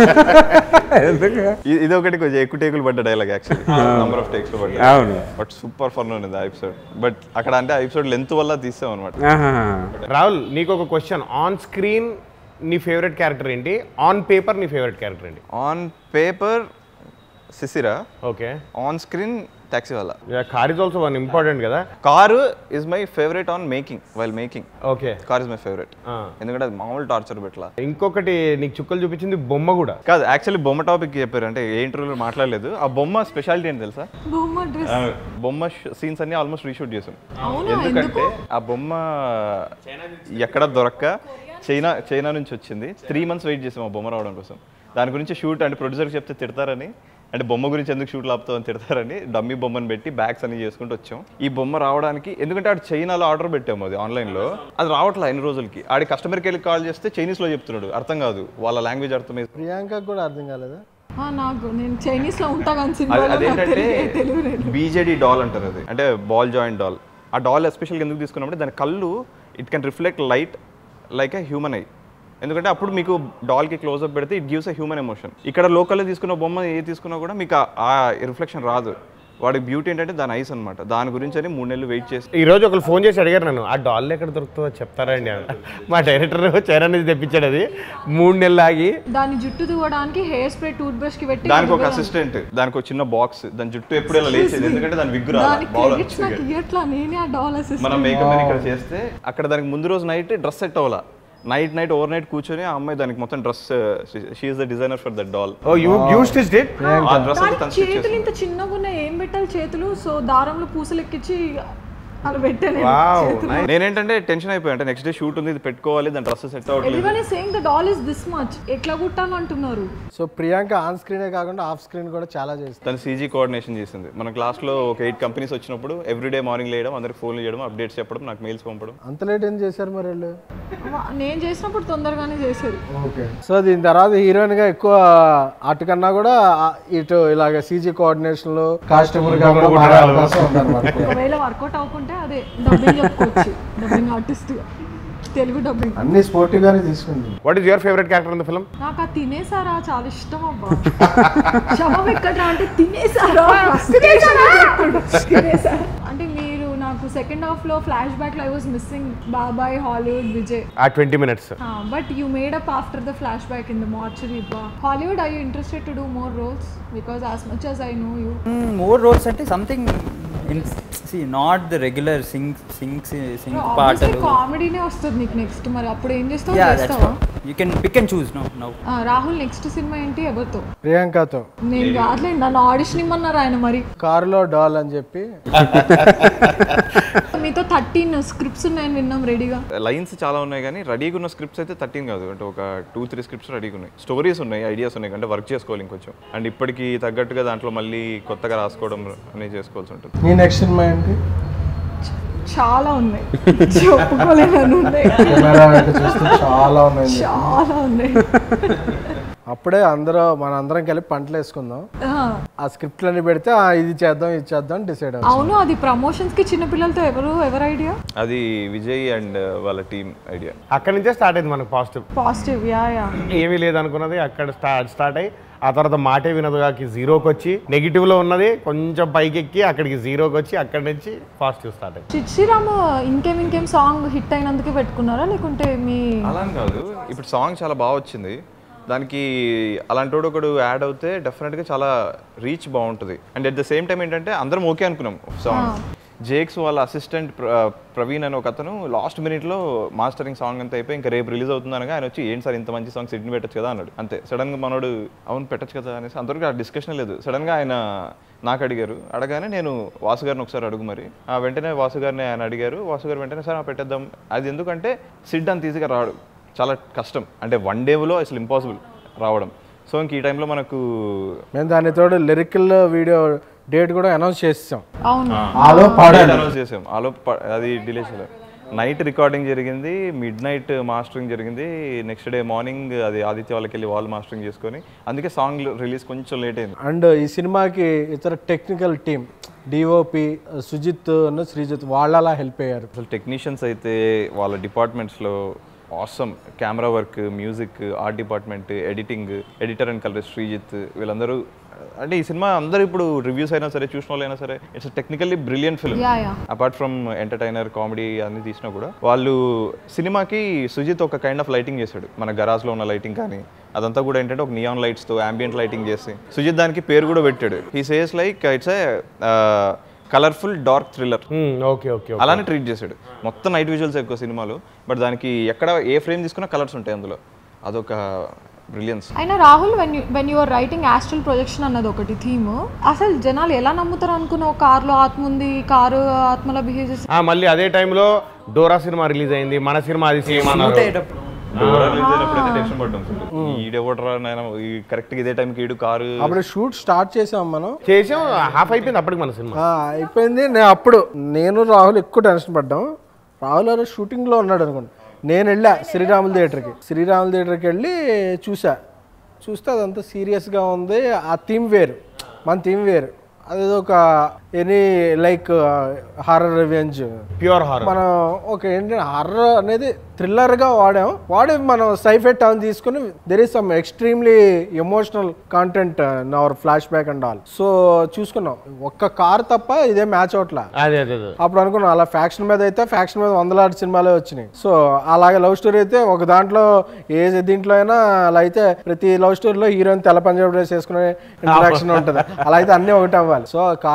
ఇది ఒకటి కొంచెం ఎక్కువ టేకులు పడ్డ dialogue actually, number of takes పడ్డా. అవును బట్ సూపర్ ఫన్ ఉంది ఆ ఎపిసోడ్. బట్ అక్కడ అంటే ఆ ఎపిసోడ్ లెంత్ వల్ల తీసాం అనమాట. రాహుల్ నీకు ఒక క్వశ్చన్, ఆన్ స్క్రీన్ నీ ఫేవరెట్ క్యారెక్టర్ ఏంటి, ఆన్ పేపర్ నీ ఫేవరెట్ క్యారెక్టర్ ఏంటి? On paper Sisira, okay. On screen taxi వాళ్ళ. Car is also one important కదా. Car is my favourite on making, while making. Okay, car is my favourite ఎందుకంటే అది మామూలు torture పెట్టలా. ఇంకొకటి నీకు చుక్కలు చూపించింది బొమ్మ కూడా కాదు, యాక్చువల్లీ బొమ్మ టాపిక్ చెప్పారు అంటే ఏ ఇంటర్వ్యూలో మాట్లాడలేదు. ఆ బొమ్మ స్పెషాలిటీ ఏంటి తెలుసా? బొమ్మ సీన్స్ అన్ని ఆల్మోస్ట్ రీషూట్ చేసాం. ఎందుకంటే ఆ బొమ్మ ఎక్కడ దొరక్క చైనా చైనా నుంచి వచ్చింది. త్రీ మంత్స్ వెయిట్ చేసాం ఆ బొమ్మ రావడం కోసం. దాని గురించి షూట్ అంటే ప్రొడ్యూసర్కి చెప్తే తిడతారని, అంటే బొమ్మ గురించి ఎందుకు షూట్లు ఆపుతావు అని తిడతారని డమ్మీ బొమ్మను పెట్టి బ్యాగ్స్ అన్ని చేసుకుంటూ వచ్చాం. ఈ బొమ్మ రావడానికి ఎందుకంటే ఆడు చైనాలో ఆర్డర్ పెట్టాము, అది ఆన్లైన్లో, అది రావట్లే ఎన్ని రోజులకి. ఆడి కస్టమర్కి వెళ్ళి కాల్ చేస్తే చైనీస్లో చెప్తున్నాడు, అర్థం కాదు, వాళ్ళ లాంగ్వేజ్ అర్థమైంది. ప్రియాంక కూడా అర్థం కాలేదా? నాకు నేను చైనీస్ లో ఉంటా కానీ అదేంటంటే బీజేడీ డాల్ అంటారు, అది అంటే బాల్ జాయింట్ డాల్. ఆ డాల్ ఎస్పెషల్గా ఎందుకు తీసుకున్నామంటే దాని కళ్ళు it can reflect light like a human eye. ఎందుకంటే అప్పుడు మీకు డాల్కి క్లోజ్అప్ పెడితే it gives a human emotion. ఇక్కడ లోకల్లో తీసుకున్న బొమ్మ ఏ తీసుకున్నా కూడా మీకు ఆ రిఫ్లెక్షన్ రాదు. వాడి బ్యూటీ ఏంటంటే దాని ఐస్ అనమాట. దాని గురించి అని మూడు నెలలు వెయిట్ చేసి ఈ రోజు ఒకరు ఫోన్ చేసి అడిగారు నన్ను, ఆ డాల్ ఎక్కడ దొరుకుతుందో చెప్తారండి. మా డైరెక్టర్ చైనా నుంచి తెప్పించాడు, అది మూడు నెలలు ఆగి. దాని జుట్టు దువ్వడానికి హెయిర్ స్ప్రే టూత్ బ్రష్ కి పెట్టి దానికి ఒక అసిస్టెంట్, దానికి ఒక చిన్న బాక్స్, దాని జుట్టు ఎప్పుడు ఇలా లేచేది ఎందుకంటే దాని విగ్గు రాదు. మనం మేకప్ అని ఇక్కడ చేస్తే అక్కడ దానికి ముందు రోజు నైట్ డ్రెస్ సెట్ అవ్వాలా. నైట్ నైట్ ఓవర్ నైట్ కూర్చొని ఆ అమ్మాయి దానికి మొత్తం dress, she is the designer for that doll. Oh you you stitched it? ఆ డ్రెస్ అంతా తను స్టిచ్ చేతులు చేసింది. ఇంత చిన్నగా ఉన్నాయి, ఏం పెట్టాలి చేతులు? సో దారంలో పూసలు ఎక్కించి అలా పెట్టాను వావ్ నేనేంటంటే టెన్షన్ అయిపోయా అంటే నెక్స్ట్ డే షూట్ ఉంది ఇది పెట్టుకోవాలి దాని డ్రెస్ సెట్ అవ్వట్లేదు everyone is saying the doll is this much ఎట్లా కుట్టాలంటున్నారు సో ప్రియాంక ఆన్ స్క్రీనే కాకుండా ఆఫ్ స్క్రీన్ కూడా చాలా చేస్తుంది. తను సీజీ కోఆర్డినేషన్ చేసింది. మన క్లాస్లో ఒక ఎయిట్ కంపెనీస్ వచ్చినప్పుడు ఎవ్రీడే మార్నింగ్ లేయడం అందరికి ఫోన్లు చేయడం అప్డేట్స్ చెప్పడం నాకు మెయిల్స్ పంపడం. అంత లేట్ ఏం చేశారు మరి వాళ్ళు? నేను చేసినప్పుడు తొందరగానే చేశారు. ఓకే. సో దీని తర్వాత హీరోయిన్ గా ఎక్కువ అటు కన్నా కూడా ఇటు ఇలాగ సీజీ కోఆర్డినేషన్ లో కాస్ట్యూమర్ గా కూడా మారే అవకాశం ఉందన్నమాట. ఒకవేళ వర్కౌట్ అవ్వకుంటే అదే డబ్బింగ్ చెప్పుకోవచ్చు, డబ్బింగ్ ఆర్టిస్ట్ గా తెలుగు డబ్బింగ్ అన్ని స్పోర్టివ్ గానే తీసుకుంది. What is your favourite character in the film? నాకు ఆ తినేసారా చాలా ఇష్టం అబ్బా. శవం ఎక్కడ అంటే తినేసారా తినేసారా అంటే మీరు నాకు సెకండ్ హాఫ్ లో ఫ్లాష్ బ్యాక్ లో ఐ వాస్ మిస్సింగ్ బాబాయ్ హాలీవుడ్ విజయ్ ఆ twenty minutes. But you made up after the flashback in the mortuary. Hollywood are you interested to do more roles? Because as much as I know you more roles అంటే something see not the regular sing sing sing పాటలు కామెడీనే వస్తుంది నీకు next. మరి అప్పుడు ఏం చేస్తావు? yeah చేస్తావా? you can pick and choose no now Rahul next సినిమా ఏంటి ఎవరితో? ప్రియాంకతో. నేను కాదులేండి నన్ను ఆడిషన్ ఇమ్మన్నారు ఆయన. మరి కారులో డాల్ అని చెప్పి మీతో థర్టీన్ స్క్రిప్ట్స్ ఉన్నాయని విన్నాం రెడీగా. లైన్స్ చాలా ఉన్నాయి కానీ రెడీగా ఉన్న స్క్రిప్ట్స్ అయితే థర్టీన్ కాదు అంటే ఒక టూ త్రీ స్క్రిప్ట్స్ రెడీగా ఉన్నాయి. స్టోరీస్ ఉన్నాయి, ఐడియాస్ ఉన్నాయి అంటే వర్క్ చేసుకోవాలి ఇంకొంచెం. అండ్ ఇప్పటికి తగ్గట్టుగా దాంట్లో మళ్ళీ కొత్తగా రాసుకోవడం అనేది చేసుకోవాల్సి ఉంటుంది. నీ నెక్స్ట్ సినిమా ఏంటి? చాలా ఉన్నాయి, చెప్పుకోలేను. చాలా ఉన్నాయి, చాలా ఉన్నాయి. అప్పుడే అందరూ మన అందరం కలిపి పంటలు వేసుకుందాం. ఆ స్క్రిప్ట్లన్నీ పెడితే ఇది చేద్దాం ఇది చేద్దాం డిసైడ్ అవుతాం. అవును, అది ప్రమోషన్స్ కి చిన్న పిల్లలతో ఎవరు ఎవరు ఐడియా? అది విజయ్ అండ్ వాళ్ళ టీమ్ ఐడియా. అక్కడి నుంచే స్టార్ట్ అయింది మనకు పాజిటివ్ పాజిటివ్. యా యా ఏమీ లేదనుకున్నది అక్కడ స్టార్ట్ స్టార్ట్ అయ్యి ఆ తర్వాత మాటే వినదుగాకి జీరోకి వచ్చి నెగిటివ్లో ఉన్నది కొంచెం పైకి ఎక్కి అక్కడికి జీరోకి వచ్చి అక్కడి నుంచి పాజిటివ్ స్టార్ట్ అయ్యి. చిచ్చిరామ్ ఇంకేం ఇంకేం సాంగ్ హిట్ అయినందుకే పెట్టుకున్నారా లేకుంటే మీ? అలా కాదు, ఇప్పుడు సాంగ్ చాలా బాగా వచ్చింది, దానికి అలాంటి ఒకడు యాడ్ అవుతే డెఫినెట్గా చాలా రీచ్ బాగుంటుంది. And at the same time ఏంటంటే అందరం ఓకే అనుకున్నాం సాంగ్. జేక్స్ వాళ్ళ అసిస్టెంట్ ప్రవీణ్ అని ఒక అతను లాస్ట్ మినిట్లో మాస్టరింగ్ సాంగ్ అంతా అయిపోయి ఇంకా రేపు రిలీజ్ అవుతుంది అనగా ఆయన వచ్చి ఏంటి సార్ ఇంత మంచి సాంగ్ సిడ్ని పెట్టచ్చు కదా అన్నాడు. అంతే సడన్గా మనోడు అవును పెట్టచ్చు కదా అనేసి అంతవరకు ఆ డిస్కషన్ లేదు. సడన్గా ఆయన నాకు అడిగారు, అడగానే నేను వాసు గారిని ఒకసారి అడుగు మరి వెంటనే వాసు గారిని ఆయన అడిగారు. వాసు గారు వెంటనే సార్ పెట్టేద్దాం. అది ఎందుకంటే సిడ్ అంత ఈజీగా రాడు, చాలా కష్టం అంటే వన్ డేలో అసలు ఇంపాసిబుల్ రావడం. సో ఇంక ఈ టైంలో మనకు మేము దాని తోడు లిరికల్ వీడియో డేట్ కూడా అనౌన్స్ చేసాం. అనౌన్స్ చేసాం ఆలో అది డిలే చేయలేదు. నైట్ రికార్డింగ్ జరిగింది, మిడ్ నైట్ మాస్టరింగ్ జరిగింది, నెక్స్ట్ డే మార్నింగ్ అది ఆదిత్య వాళ్ళకి వెళ్ళి వాళ్ళు మాస్టరింగ్ చేసుకొని అందుకే సాంగ్ రిలీజ్ కొంచెం లేట్ అయింది. అండ్ ఈ సినిమాకి ఇతర technical team DOP Sujith Sreejith వాళ్ళు అలా హెల్ప్ అయ్యారు. అసలు టెక్నీషియన్స్ అయితే వాళ్ళ డిపార్ట్మెంట్స్లో awesome, camera work, music, art department, editing, editor and colour Sreejith, వీళ్ళందరూ అంటే ఈ సినిమా అందరూ ఇప్పుడు రివ్యూస్ అయినా సరే చూసిన వాళ్ళు అయినా సరే it's technically brilliant film. Apart from entertainer comedy అన్ని తీసినా కూడా వాళ్ళు సినిమాకి సుజిత్ ఒక కైండ్ ఆఫ్ లైటింగ్ చేశాడు. మన గరాజ్లో ఉన్న లైటింగ్ కానీ అదంతా కూడా ఏంటంటే ఒక నియాన్ లైట్స్తో అంబియంట్ లైటింగ్ చేసి సుజిత్ దానికి పేరు కూడా పెట్టాడు. He says like it's a colourful dark thriller. Okay okay అలానే ట్రీట్ చేశాడు. మొత్తం నైట్ విజువల్స్ ఎక్కువ సినిమాలో, బట్ దానికి ఎక్కడ ఏ ఫ్రేమ్ తీసుకున్నా కలర్స్ ఉంటాయి అందులో. అదొక బ్రిలియన్స్. అయినా Rahul when you when you're writing astral projection అన్నది ఒకటి థీమ్, అసలు జనాలు ఎలా నమ్ముతారు అనుకున్నావు? కార్లో ఆత్మ ఉంది, కారు ఆత్మలా బిహేవ్ చేసి. మళ్ళీ అదే టైంలో డోరా సినిమా రిలీజ్ అయింది, మన సినిమా అది సేమ్ అన్నారు. కరెక్ట్ ఇదే టైంకి ఈడు కారు అప్పుడు షూట్ స్టార్ట్ చేసాం, మనం చేసాం, హాఫ్ అయిపోయింది అప్పటికి మన సినిమా అయిపోయింది. నేను అప్పుడు నేను రాహుల్ ఎక్కువ టెన్షన్ పడ్డాం. రాహుల్ గారు షూటింగ్లో ఉన్నాడు అనుకోండి. నేను వెళ్ళా శ్రీరాముల థియేటర్కి శ్రీరాముల థియేటర్కి వెళ్ళి చూసా. చూస్తే అదంతా సీరియస్గా ఉంది. ఆ థీమ్ వేరు, మన థీమ్ వేరు. అదేదో ఒక any like horror revenge, pure horror. మనం ఒక ఏంటంటే హారర్ అనేది థ్రిల్లర్గా వాడాం. వాడి మనం సైఫై టర్న్ తీసుకుని there is some extremely emotional content in our flashback and all. So చూసుకున్నాం, ఒక్క కార్ తప్ప ఇదే మ్యాచ్ అవుట్లా. అప్పుడు అనుకున్నాం అలా ఫ్యాక్షన్ మీద అయితే ఫ్యాక్షన్ మీద వందలాంటి సినిమాలే వచ్చినాయి. సో అలాగే లవ్ స్టోరీ అయితే ఒక దాంట్లో ఏ దీంట్లో అయినా అలా అయితే ప్రతి లవ్ స్టోరీలో హీరోయిన్ తెల్ల పంజాబ్ డ్రెస్ వేసుకునే ఇంట్రాక్షన్ ఉంటుంది. అలా అయితే అన్నీ ఒకటి అవ్వాలి. సో కారు తప్ప ఏం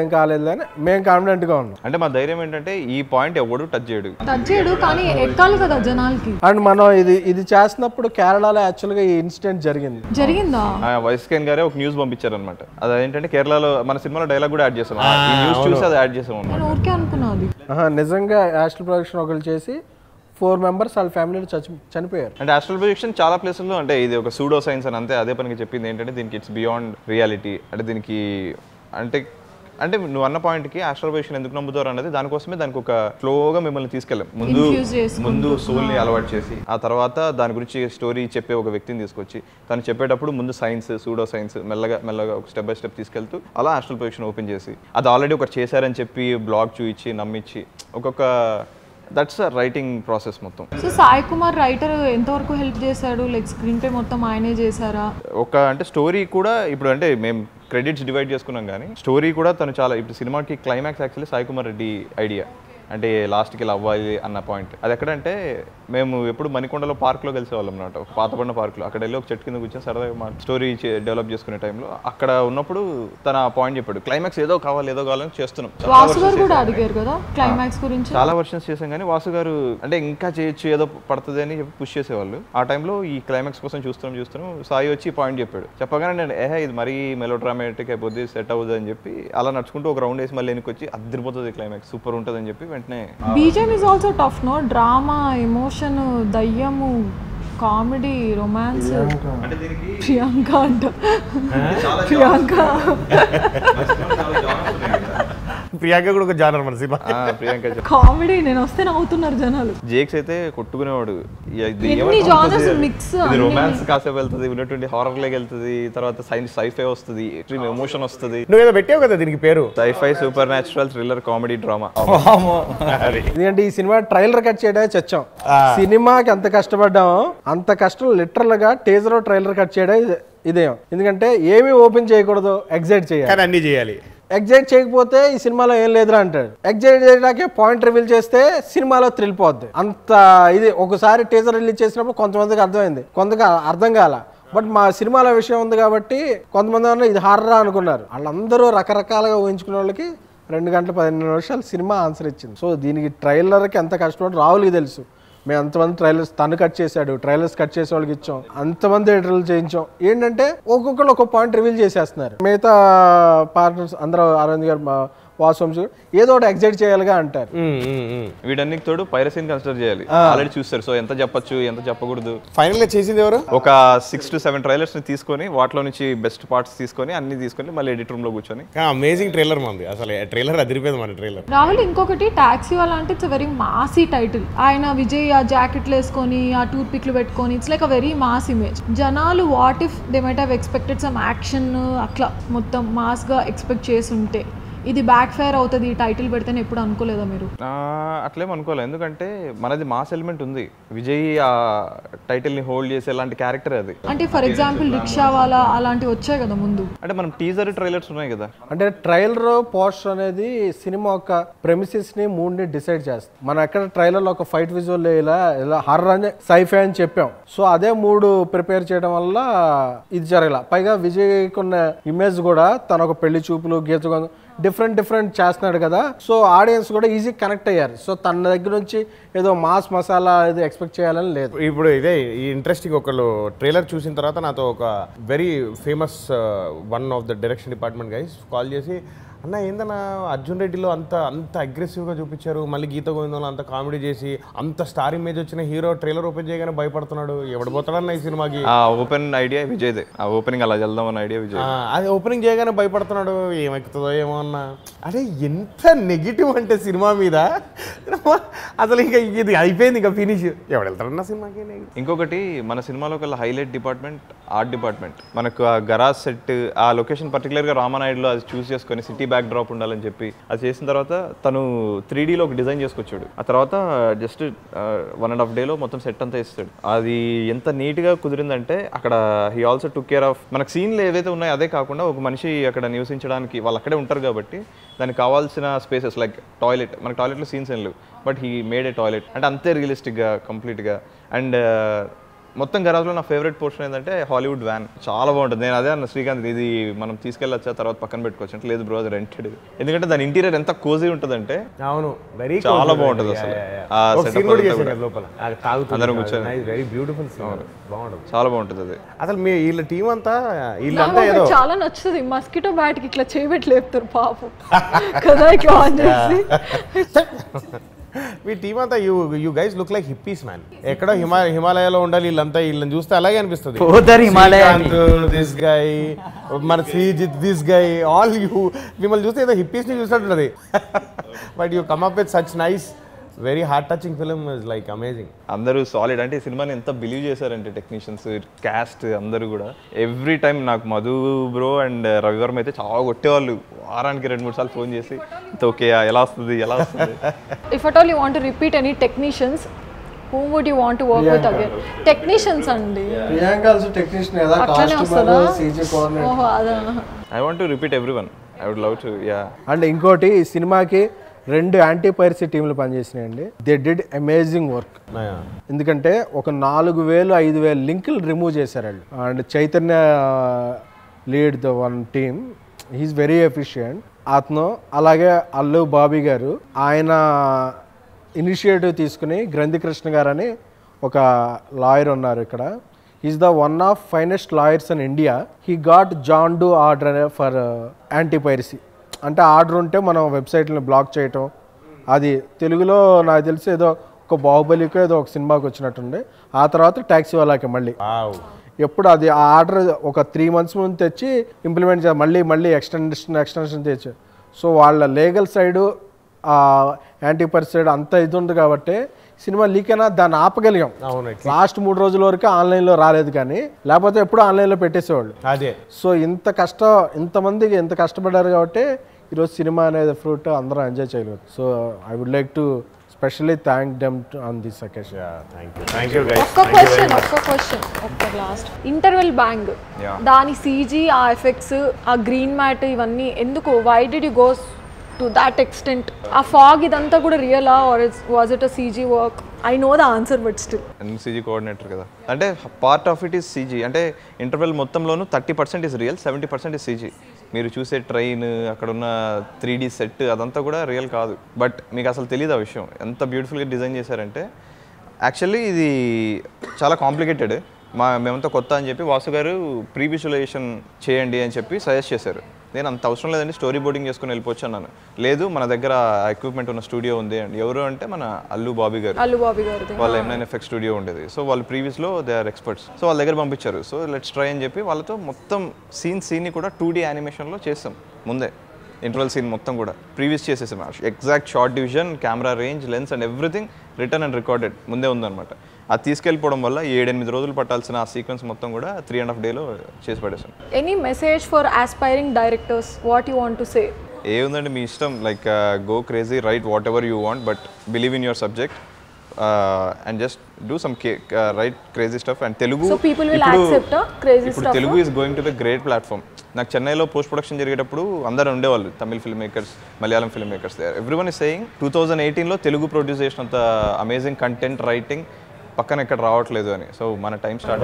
ఏం కాలేదు అని మేము కాన్ఫిడెంట్గా ఉన్నాం. అంటే మా ధైర్యం ఏంటంటే ఈ పాయింట్ ఎవడు టచ్ చేయడు టచ్ చేయడు కానీ ఎక్కాలి కదా జనాలకి. అండ్ మనం ఇది ఇది చేస్తున్నప్పుడు కేరళలో యాక్చువల్గా ఈ ఇన్సిడెంట్ జరిగింది. జరిగిందా? వైస్కెన్ గారే ఒక న్యూస్ పంపించారు అనమాట. అదేంటంటే కేరళలో మన సినిమాలో డైలాగ్ కూడా యాడ్ చేసాం. ఈ న్యూస్ చూసి అది యాడ్ చేసాం నేను ఊరికే అనుకున్నది. నిజంగా యాస్ట్రల్ ప్రొజెక్షన్ ఒకరు చేసి ఫోర్ మెంబర్స్ వాళ్ళ ఫ్యామిలీలో చచ్చి చనిపోయారు. అంటే యాస్ట్రల్ ప్రొజెక్షన్ చాలా ప్లేసుల్లో అంటే ఇది ఒక సూడో సైన్స్ అని అంతే అదే పనికి చెప్పింది ఏంటంటే దీనికి ఇట్స్ బియాండ్ రియాలిటీ. అంటే దీనికి అంటే అంటే నువ్వు అన్న పాయింట్కి యాస్ట్రల్ ప్రొజెక్షన్ ఎందుకు నమ్ముతారు అన్నది దానికోసమే దానికి ఒక ఫ్లోగా మిమ్మల్ని తీసుకెళ్ళాం. ముందు ముందు సోల్ని అలవాటు చేసి ఆ తర్వాత దాని గురించి స్టోరీ చెప్పే ఒక వ్యక్తిని తీసుకొచ్చి తను చెప్పేటప్పుడు ముందు సైన్స్ సూడో సైన్స్ మెల్లగా మెల్లగా ఒక స్టెప్ బై స్టెప్ తీసుకెళ్తూ అలా యాస్ట్రల్ ప్రొజెక్షన్ ఓపెన్ చేసి అది ఆల్రెడీ ఒకటి చేశారని చెప్పి బ్లాగ్ చూపించి నమ్మించి ఒక్కొక్క దట్స్ అ రైటింగ్ ప్రాసెస్ మొత్తం. సో సాయి కుమార్ రైటర్ ఎంతవరకు హెల్ప్ చేశాడు? లైక్ స్క్రీన్ ప్లే మొత్తం ఆయనే చేశారా? ఒక అంటే స్టోరీ కూడా ఇప్పుడు అంటే మేము క్రెడిట్స్ డివైడ్ చేసుకున్నాం కానీ స్టోరీ కూడా తను చాలా ఇప్పుడు సినిమాకి climax actually Sai Kumar Reddy idea. అంటే లాస్ట్కి ఇలా అవ్వాలి అన్న పాయింట్ అది ఎక్కడంటే మేము ఎప్పుడు మణికొండలో పార్క్లో కలిసేవాళ్ళం అన్నమాట. ఒక పాతపడిన పార్క్లో అక్కడ వెళ్ళి ఒక చెట్టు కింద కూర్చొని సరదాగా మా స్టోరీ డెవలప్ చేసుకునే టైంలో అక్కడ ఉన్నప్పుడు తన పాయింట్ చెప్పాడు క్లైమాక్స్ ఏదో కావాలి ఏదో కావాలని చేస్తున్నాం. చాలా వర్షన్స్ చేసాం కానీ వాసు గారు అంటే ఇంకా చేయొచ్చు ఏదో పడుతుంది అని చెప్పి పుష్ చేసేవాళ్ళు. ఆ టైంలో ఈ క్లైమాక్స్ కోసం చూస్తున్నాం చూస్తున్నాం సాయి వచ్చి పాయింట్ చెప్పాడు. చెప్పగానే నేను ఏహే ఇది మరీ మెలో డ్రామాటిక్ అయిపోద్ది సెట్ అవుతుంది అని చెప్పి అలా నడుచుకుంటూ ఒక రౌండ్ వేసి మళ్ళీ వెనక్కి వచ్చి అదిరిపోతుంది క్లైమాక్స్ సూపర్ ఉంటుంది అని చెప్పి వెంటనే BGM is also tough no drama emotion దయ్యము కామెడీ రొమాన్స్. ప్రియాంక అంట ప్రియాంక ప్రియాంక కూడా ఒక జానర్ మన సినిమా. ప్రియాంక కామెడీ నేను వస్తే నవ్వుతున్నారు జనాలు. జేక్స్ అయితే కొట్టుకునేవాడు. రొమాన్స్ కాసేపు వెళ్తుంది ఉన్నటువంటి హారర్ లేకి వెళ్తుంది తర్వాత సైన్స్ సైఫై వస్తుంది ఎక్స్ట్రీమ్ ఎమోషన్ వస్తుంది. నువ్వు ఏదో పెట్టావు కదా దీనికి పేరు sci-fi supernatural thriller comedy drama. ఎందుకంటే ఈ సినిమా ట్రైలర్ కట్ చేయడానికి చచ్చాం. సినిమాకి ఎంత కష్టపడ్డామో అంత కష్టం లిటరల్ గా టీజర్ ట్రైలర్ కట్ చేయడం ఇదేం. ఎందుకంటే ఏమీ ఓపెన్ చేయకూడదు ఎగ్జైట్ చేయాలి అన్ని చేయాలి. ఎగ్జైట్ చేయకపోతే ఈ సినిమాలో ఏం లేదురా అంటాడు. ఎగ్జైట్ చేయడానికే పాయింట్ రివీల్ చేస్తే సినిమాలో థ్రిల్ పోద్ది. అంత ఇది ఒకసారి టీజర్ రిలీజ్ చేసినప్పుడు కొంతమందికి అర్థమైంది కొంతగా అర్థం కాల. బట్ మా సినిమాల విషయం ఉంది కాబట్టి కొంతమంది అన్న ఇది హారరా అనుకున్నారు. వాళ్ళందరూ రకరకాలుగా ఊహించుకునే వాళ్ళకి రెండు గంటల పదిహేను నిమిషాలు సినిమా ఆన్సర్ ఇచ్చింది. సో దీనికి ట్రైలర్కి ఎంత కష్టపడి రావులకి తెలుసు. మేము అంతమంది ట్రైలర్స్ తను కట్ చేశాడు ట్రైలర్స్ కట్ చేసే వాళ్ళకి ఇచ్చాం అంతమంది ఎడిటర్లు చేయించాం. ఏంటంటే ఒక్కొక్కరు ఒక పాయింట్ రివీల్ చేసేస్తున్నారు. మిగతా పార్ట్నర్స్ అందరూ అరవింద్ గారు వాసు ఏదో ఒకటి ఎగ్జైట్ చేయాలిగా అంటారు. వీటన్నికి తోడు పైరసీని కన్సిడర్ చేయాలి. ఆల్రెడీ చూస్తారు సో ఎంత చెప్పొచ్చు ఎంత చెప్పకూడదు. ఫైనల్ గా చేసింది ఎవరు? ఒక సిక్స్ టు సెవెన్ ట్రైలర్స్ ని తీసుకొని వాటిలో నుంచి బెస్ట్ పార్ట్స్ తీసుకొని అన్ని తీసుకొని మళ్ళీ ఎడిట్ రూమ్ లో కూర్చొని అమేజింగ్ ట్రైలర్ మంది అసలు ట్రైలర్ అదిరిపోయింది మన ట్రైలర్. రాహుల్ ఇంకొకటి టాక్సీ వాళ్ళ అంటే ఇట్స్ వెరీ మాసీ టైటిల్. ఆయన విజయ్ ఆ జాకెట్లు వేసుకొని ఆ టూత్ పిక్లు పెట్టుకొని it's like a very mass image. జనాలు what if they might have expected some action అట్లా మొత్తం మాస్ గా ఎక్స్పెక్ట్ చేసి ఉంటే ఇది బ్యాక్ ఫైర్ అవుతుంది ఈ టైటిల్ పెడితేనే ఎప్పుడు అనుకోలేదా మీరు? అట్లేం అనుకోలేదు ఎందుకంటే మనది మాస్ ఎలిమెంట్ ఉంది. విజయ్ ఆ టైటిల్ ని హోల్డ్ చేసే లాంటి క్యారెక్టర్ అది. అంటే ఫర్ ఎగ్జాంపుల్ రిక్షా వాళ్ళ అలాంటివి వచ్చాయి కదా ముందు. అంటే మనం టీజర్ ట్రైలర్స్ ఉన్నాయి కదా. అంటే ట్రైలర్ పోస్టర్ అనేది సినిమా యొక్క ప్రెమిసెస్ ని మూడ్ ని డిసైడ్ చేస్తుంది. మనం ఎక్కడ ట్రైలర్ లో ఒక ఫైట్ విజువల్ ఇలా ఇలా హర్రర్ అని సైఫై అని చెప్పాం. సో అదే మూడు ప్రిపేర్ చేయడం వల్ల ఇది జరగల. పైగా విజయ్ కొన్న ఇమేజ్ కూడా తన ఒక పెళ్లి చూపులు గీత డిఫరెంట్ డిఫరెంట్ చేస్తున్నాడు కదా. సో ఆడియన్స్ కూడా ఈజీ కనెక్ట్ అయ్యారు. సో తన దగ్గర నుంచి ఏదో మాస్ మసాలా ఏదో ఎక్స్పెక్ట్ చేయాలని లేదు. ఇప్పుడు ఇదే ఈ ఇంట్రెస్టింగ్ ఒకళ్ళు ట్రైలర్ చూసిన తర్వాత నాతో ఒక very famous one of the direction department guys call చేసి అన్న ఏందన్నా అర్జున్ రెడ్డిలో అంత అంత అగ్రెసివ్గా చూపించారు మళ్ళీ గీత గోవిందంలో అంత కామెడీ చేసి అంత స్టార్ ఇమేజ్ వచ్చిన హీరో ట్రైలర్ ఓపెన్ చేయగానే భయపడుతున్నాడు ఎవడు పోతాడన్న ఈ సినిమాకి. ఓపెన్ ఐడియా విజయ్దే. ఆ ఓపెనింగ్ అలా వెళ్దాం అన్న ఐడియా విజయ్. అది ఓపెనింగ్ చేయగానే భయపడుతున్నాడు ఏమెక్కుతుందో ఏమో అన్న. అదే ఎంత నెగిటివ్ అంటే సినిమా మీద అసలు ఇంకా ఇది అయిపోయింది ఇంకా ఫినిష్ ఎవడు వెళ్తాడన్న సినిమాకి. ఇంకొకటి మన సినిమాలో కల్లా హైలైట్ డిపార్ట్మెంట్ ఆర్ట్ డిపార్ట్మెంట్. మనకు ఆ గరాజ్ సెట్ ఆ లొకేషన్ పర్టికులర్గా రామానాయుడులో అది చూస్ చేసుకొని సిటీ బ్యాక్ డ్రాప్ ఉండాలని చెప్పి అది చేసిన తర్వాత తను త్రీ డీలో ఒక డిజైన్ చేసుకొచ్చాడు. ఆ తర్వాత జస్ట్ వన్ అండ్ హాఫ్ డేలో మొత్తం సెట్ అంతా ఇస్తాడు. అది ఎంత నీట్గా కుదిరిందంటే అక్కడ he also took care of మనకు సీన్లు ఏవైతే ఉన్నాయో అదే కాకుండా ఒక మనిషి అక్కడ నివసించడానికి వాళ్ళు అక్కడే ఉంటారు కాబట్టి దానికి కావాల్సిన స్పేసెస్ లైక్ టాయిలెట్ మనకు టాయిలెట్లో సీన్స్ ఏం లేవు but he made a toilet అంటే అంతే రియలిస్టిక్గా కంప్లీట్గా. అండ్ మొత్తం గరాజ్లో నా ఫేవరెట్ పోర్షన్ ఏంటంటే హాలీవుడ్ వ్యాన్. చాలా బాగుంటుంది. నేను అదే అన్న శ్రీకాంత్, ఇది మనం తీసుకెళ్ళొచ్చా తర్వాత పక్కన పెట్టుకోవచ్చు అంటే, లేదు బ్రో అది రెంటెడ్. ఎందుకంటే దాని ఇంటీరియర్ ఎంత కోజీ ఉంటుందంటే అవును వెరీ చాలా బాగుంటుంది అసలు. అందరం కూర్చొని వెరీ బ్యూటిఫుల్, బాగుంటుంది, చాలా బాగుంటుంది అది. అసలు మీ వీళ్ళ టీం అంతా వీళ్ళంతా ఏదో చాలా నచ్చుతుంది. మస్కిటో బ్యాట్ కి ఇట్లా చేయబెట్టి లేపుతారు పాపం కదా ఇట్లా ఆన్ చేసి. మీ టీం అంతా you you guys look like hippies man. ఎక్కడో హిమా హిమాలయాలో ఉండాలి వీళ్ళంతా. వీళ్ళని చూస్తే అలాగే అనిపిస్తుంది. దిస్ గై, మన Sreejith, this guy, all you మిమ్మల్ని చూస్తే ఏదో హిప్పీస్ ని చూసినట్టున్నది. But you come up with such nice very heart touching film, is like amazing. అందరూ సాలిడ్. అంటే ఈ సినిమాని ఎంత బిలీవ్ చేశారంటే టెక్నీషియన్స్, క్యాస్ట్ అందరూ కూడా ఎవ్రీ టైం నాకు మధు బ్రో అండ్ రవివర్మ అయితే చాలా కొట్టేవాళ్ళు. వారానికి రెండు మూడు సార్లు ఫోన్ చేసి ఓకే ఎలా వస్తుంది ఎలా వస్తుంది. If at all you want to repeat any technicians, whom would you want to work with again? Technicians అండి. ప్రియాంక ఆల్సో టెక్నీషియన్ కదా, కాస్ట్యూమర్, సీజీ కోఆర్డినేటర్. ఓహో అదా. I want to repeat everyone. I would love to. Yeah. And ఇంకోటి, ఈ సినిమాకి రెండు anti piracy టీంలు పనిచేసినాయండి. They did amazing work. ఎందుకంటే ఒక నాలుగు వేలు ఐదు వేలు లింకులు రిమూవ్ చేశారు వాళ్ళు. And Chaitanya lead the one team, he is very efficient అతను. అలాగే అల్లు బాబీ గారు, ఆయన ఇనిషియేటివ్ తీసుకుని గ్రంథి కృష్ణ గారు అని ఒక లాయర్ ఉన్నారు ఇక్కడ. Is the one of finest lawyers in India. He got John Doe order for anti piracy. అంటే ఆర్డర్ ఉంటే మనం వెబ్సైట్ని బ్లాక్ చేయటం, అది తెలుగులో నాకు తెలిసి ఏదో ఒక బాహుబలికో ఏదో ఒక సినిమాకి వచ్చినట్టుండే. ఆ తర్వాత ట్యాక్సీ వాళ్ళకి మళ్ళీ ఎప్పుడు అది ఆ ఆర్డర్ ఒక త్రీ మంత్స్ ముందు తెచ్చి ఇంప్లిమెంట్ చేయాలి, మళ్ళీ మళ్ళీ ఎక్స్టెన్షన్ ఎక్స్టెన్షన్ తెచ్చి. సో వాళ్ళ legal side anti piracy side అంతా ఇది ఉంది కాబట్టి సినిమా లీక్ అయినా దాన్ని ఆపగలిగాం. లాస్ట్ మూడు రోజుల వరకు ఆన్లైన్లో రాలేదు, కానీ లేకపోతే ఎప్పుడు ఆన్లైన్లో పెట్టేసేవాళ్ళు. అదే. సో ఇంత కష్టం, ఇంతమందికి ఎంత కష్టపడ్డారు కాబట్టి ఈరోజు సినిమా అనేది ఫ్రూట్ అందరూ ఎంజాయ్ చేయలేదు. So I would like to specially thank them on this occasion. ఒక్క క్వశ్చన్ ఒక్క క్వశ్చన్ ఒక్క లాస్ట్ ఇంటర్వెల్ బ్యాంగ్, దాని సీజీ, ఆ ఎఫెక్ట్స్, ఆ గ్రీన్ మ్యాట్, ఇవన్నీ ఎందుకు? Why did you goes to that extent? ఆ ఫాగ్ ఇదంతా కూడా రియలా or was it a CG work? I know the answer but still. CG coordinator కదా, అంటే part of it is CG. అంటే ఇంటర్వెల్ మొత్తంలోనూ thirty percent is real, seventy percent is CG. మీరు చూసే ట్రైన్, అక్కడ ఉన్న త్రీ డీ సెట్ అదంతా కూడా రియల్ కాదు. బట్ మీకు అసలు తెలియదు ఆ విషయం. ఎంత బ్యూటిఫుల్గా డిజైన్ చేశారంటే, యాక్చువల్లీ ఇది చాలా కాంప్లికేటెడ్. మా మేమంతా కొత్త అని చెప్పి వాసు గారు ప్రీ విజువలైజేషన్ చేయండి అని చెప్పి సజెస్ట్ చేశారు. నేను అంత అవసరం లేదండి, స్టోరీ బోర్డింగ్ చేసుకుని వెళ్ళిపోవచ్చు అన్నాను. లేదు, మన దగ్గర ఎక్విప్మెంట్ ఉన్న స్టూడియో ఉంది అండి. ఎవరు అంటే మన అల్లు బాబీ గారు, అల్లు బాబీ గారు వాళ్ళ ఎం నైన్ ఎఫెక్ట్ స్టూడియో ఉండేది. సో వాళ్ళు ప్రీవియస్లో దే ఆర్ ఎక్స్పర్ట్స్. సో వాళ్ళ దగ్గర పంపించారు. సో లెట్స్ ట్రై అని చెప్పి వాళ్ళతో మొత్తం సీన్ సీన్ని కూడా టూ డీ యానిమేషన్లో చేస్తాం. ముందే ఇంటర్వల్ సీన్ మొత్తం కూడా ప్రీవియస్ చేసేసాం. Exact shot division, camera range, lens and everything written and recorded ముందే ఉందన్నమాట. అది తీసుకెళ్ళిపోవడం వల్ల ఏడెనిమిది రోజులు పట్టాల్సిన ఆ సీక్వెన్స్ మొత్తం కూడా త్రీ అండ్ హాఫ్ డేలో చేసి పడేసాం. Any message for aspiring directors, what you want to say? ఏముందండి, మీ ఇష్టం. Like go crazy, write whatever you want, but believe in your subject and just do some right crazy stuff. And Telugu ఇప్పుడు Telugu is going to the great platform. నాకు చెన్నైలో post production జరిగేటప్పుడు అందరూ ఉండేవాళ్ళు, Tamil film makers, Malayalam film makers. Every one is saying two thousand ఎయిటీన్లో Telugu produce చేసినంత amazing content writing పక్కన ఎక్కడ రావట్లేదు అని. సో మన time start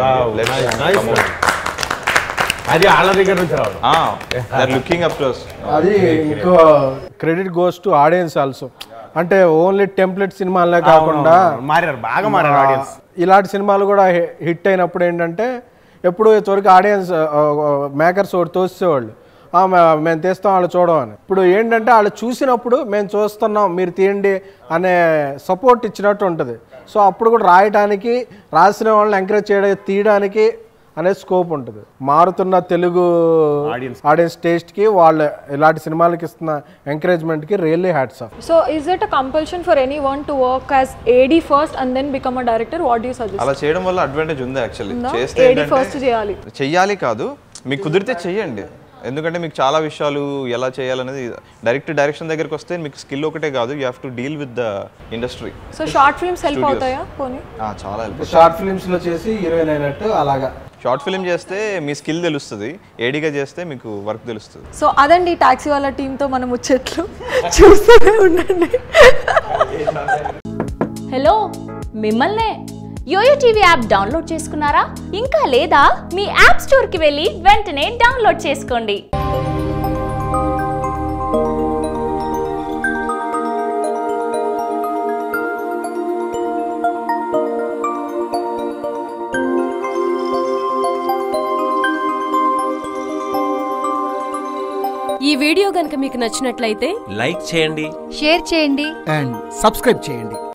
looking up to us. అది ఇంకో credit goes to audience also. అంటే ఓన్లీ టెంప్లెట్ సినిమాలే కాకుండా బాగా మారారు ఆడియన్స్. ఇలాంటి సినిమాలు కూడా హిట్ అయినప్పుడు ఏంటంటే ఎప్పుడు ఇంతవరకు ఆడియన్స్ మేకర్స్ ఒకటి తోసేవాళ్ళు, మేము తీస్తాం వాళ్ళు చూడమని. ఇప్పుడు ఏంటంటే వాళ్ళు చూసినప్పుడు మేము చూస్తున్నాం మీరు తీయండి అనే సపోర్ట్ ఇచ్చినట్టు ఉంటుంది. సో అప్పుడు కూడా రాయడానికి, రాసిన వాళ్ళని ఎంకరేజ్ చేయడానికి, తీయడానికి అనే స్కోప్ ఉంటుంది. మారుతున్న తెలుగు ఆడియన్స్ టేస్ట్కి వాళ్ళు ఇలాంటి సినిమాలకి ఇస్తున్న ఎంకరేజ్మెంట్కి really hats off. So is it a compulsion for any one to work as AD first and then become a director? What do you suggest? అలా చేయడం వల్ల అడ్వాంటేజ్ ఉంది యాక్చువల్లీ. చేస్తే ఏడీ ఫస్ట్ చేయాలి చెయ్యాలి కాదు, మీకు కుదిరితే చెయ్యండి. ఎందుకంటే మీకు చాలా విషయాలు ఎలా చేయాలనేది డైరెక్ట్ డైరెక్షన్ దగ్గరికి వస్తే మీకు స్కిల్ ఒకటే కాదు, you have to deal with the industry. So short films help అవుతాయా? పోనీ చాలా హెల్ప్. షార్ట్ ఫిల్మ్స్లో చేసి హీరోయిన్ అయినట్టు అలాగా షార్ట్ ఫిల్మ్ చేస్తే మీ స్కిల్ తెలుస్తుంది, ఏడీగా చేస్తే మీకు వర్క్ తెలుస్తుంది. సో అదండి టాక్సీ వాళ్ళ టీంతో మనం ముచ్చట్లు చూస్తూనే ఉండండి. హలో, మిమ్మల్నే యోయో టీవీ యాప్ డౌన్లోడ్ చేసుకున్నారా? ఇంకా లేదా? మీ యాప్ స్టోర్ కి వెళ్ళి వెంటనే డౌన్లోడ్ చేసుకోండి. ఈ వీడియో గనుక మీకు నచ్చినట్లయితే లైక్ చేయండి, షేర్ చేయండి అండ్ సబ్స్క్రైబ్ చేయండి.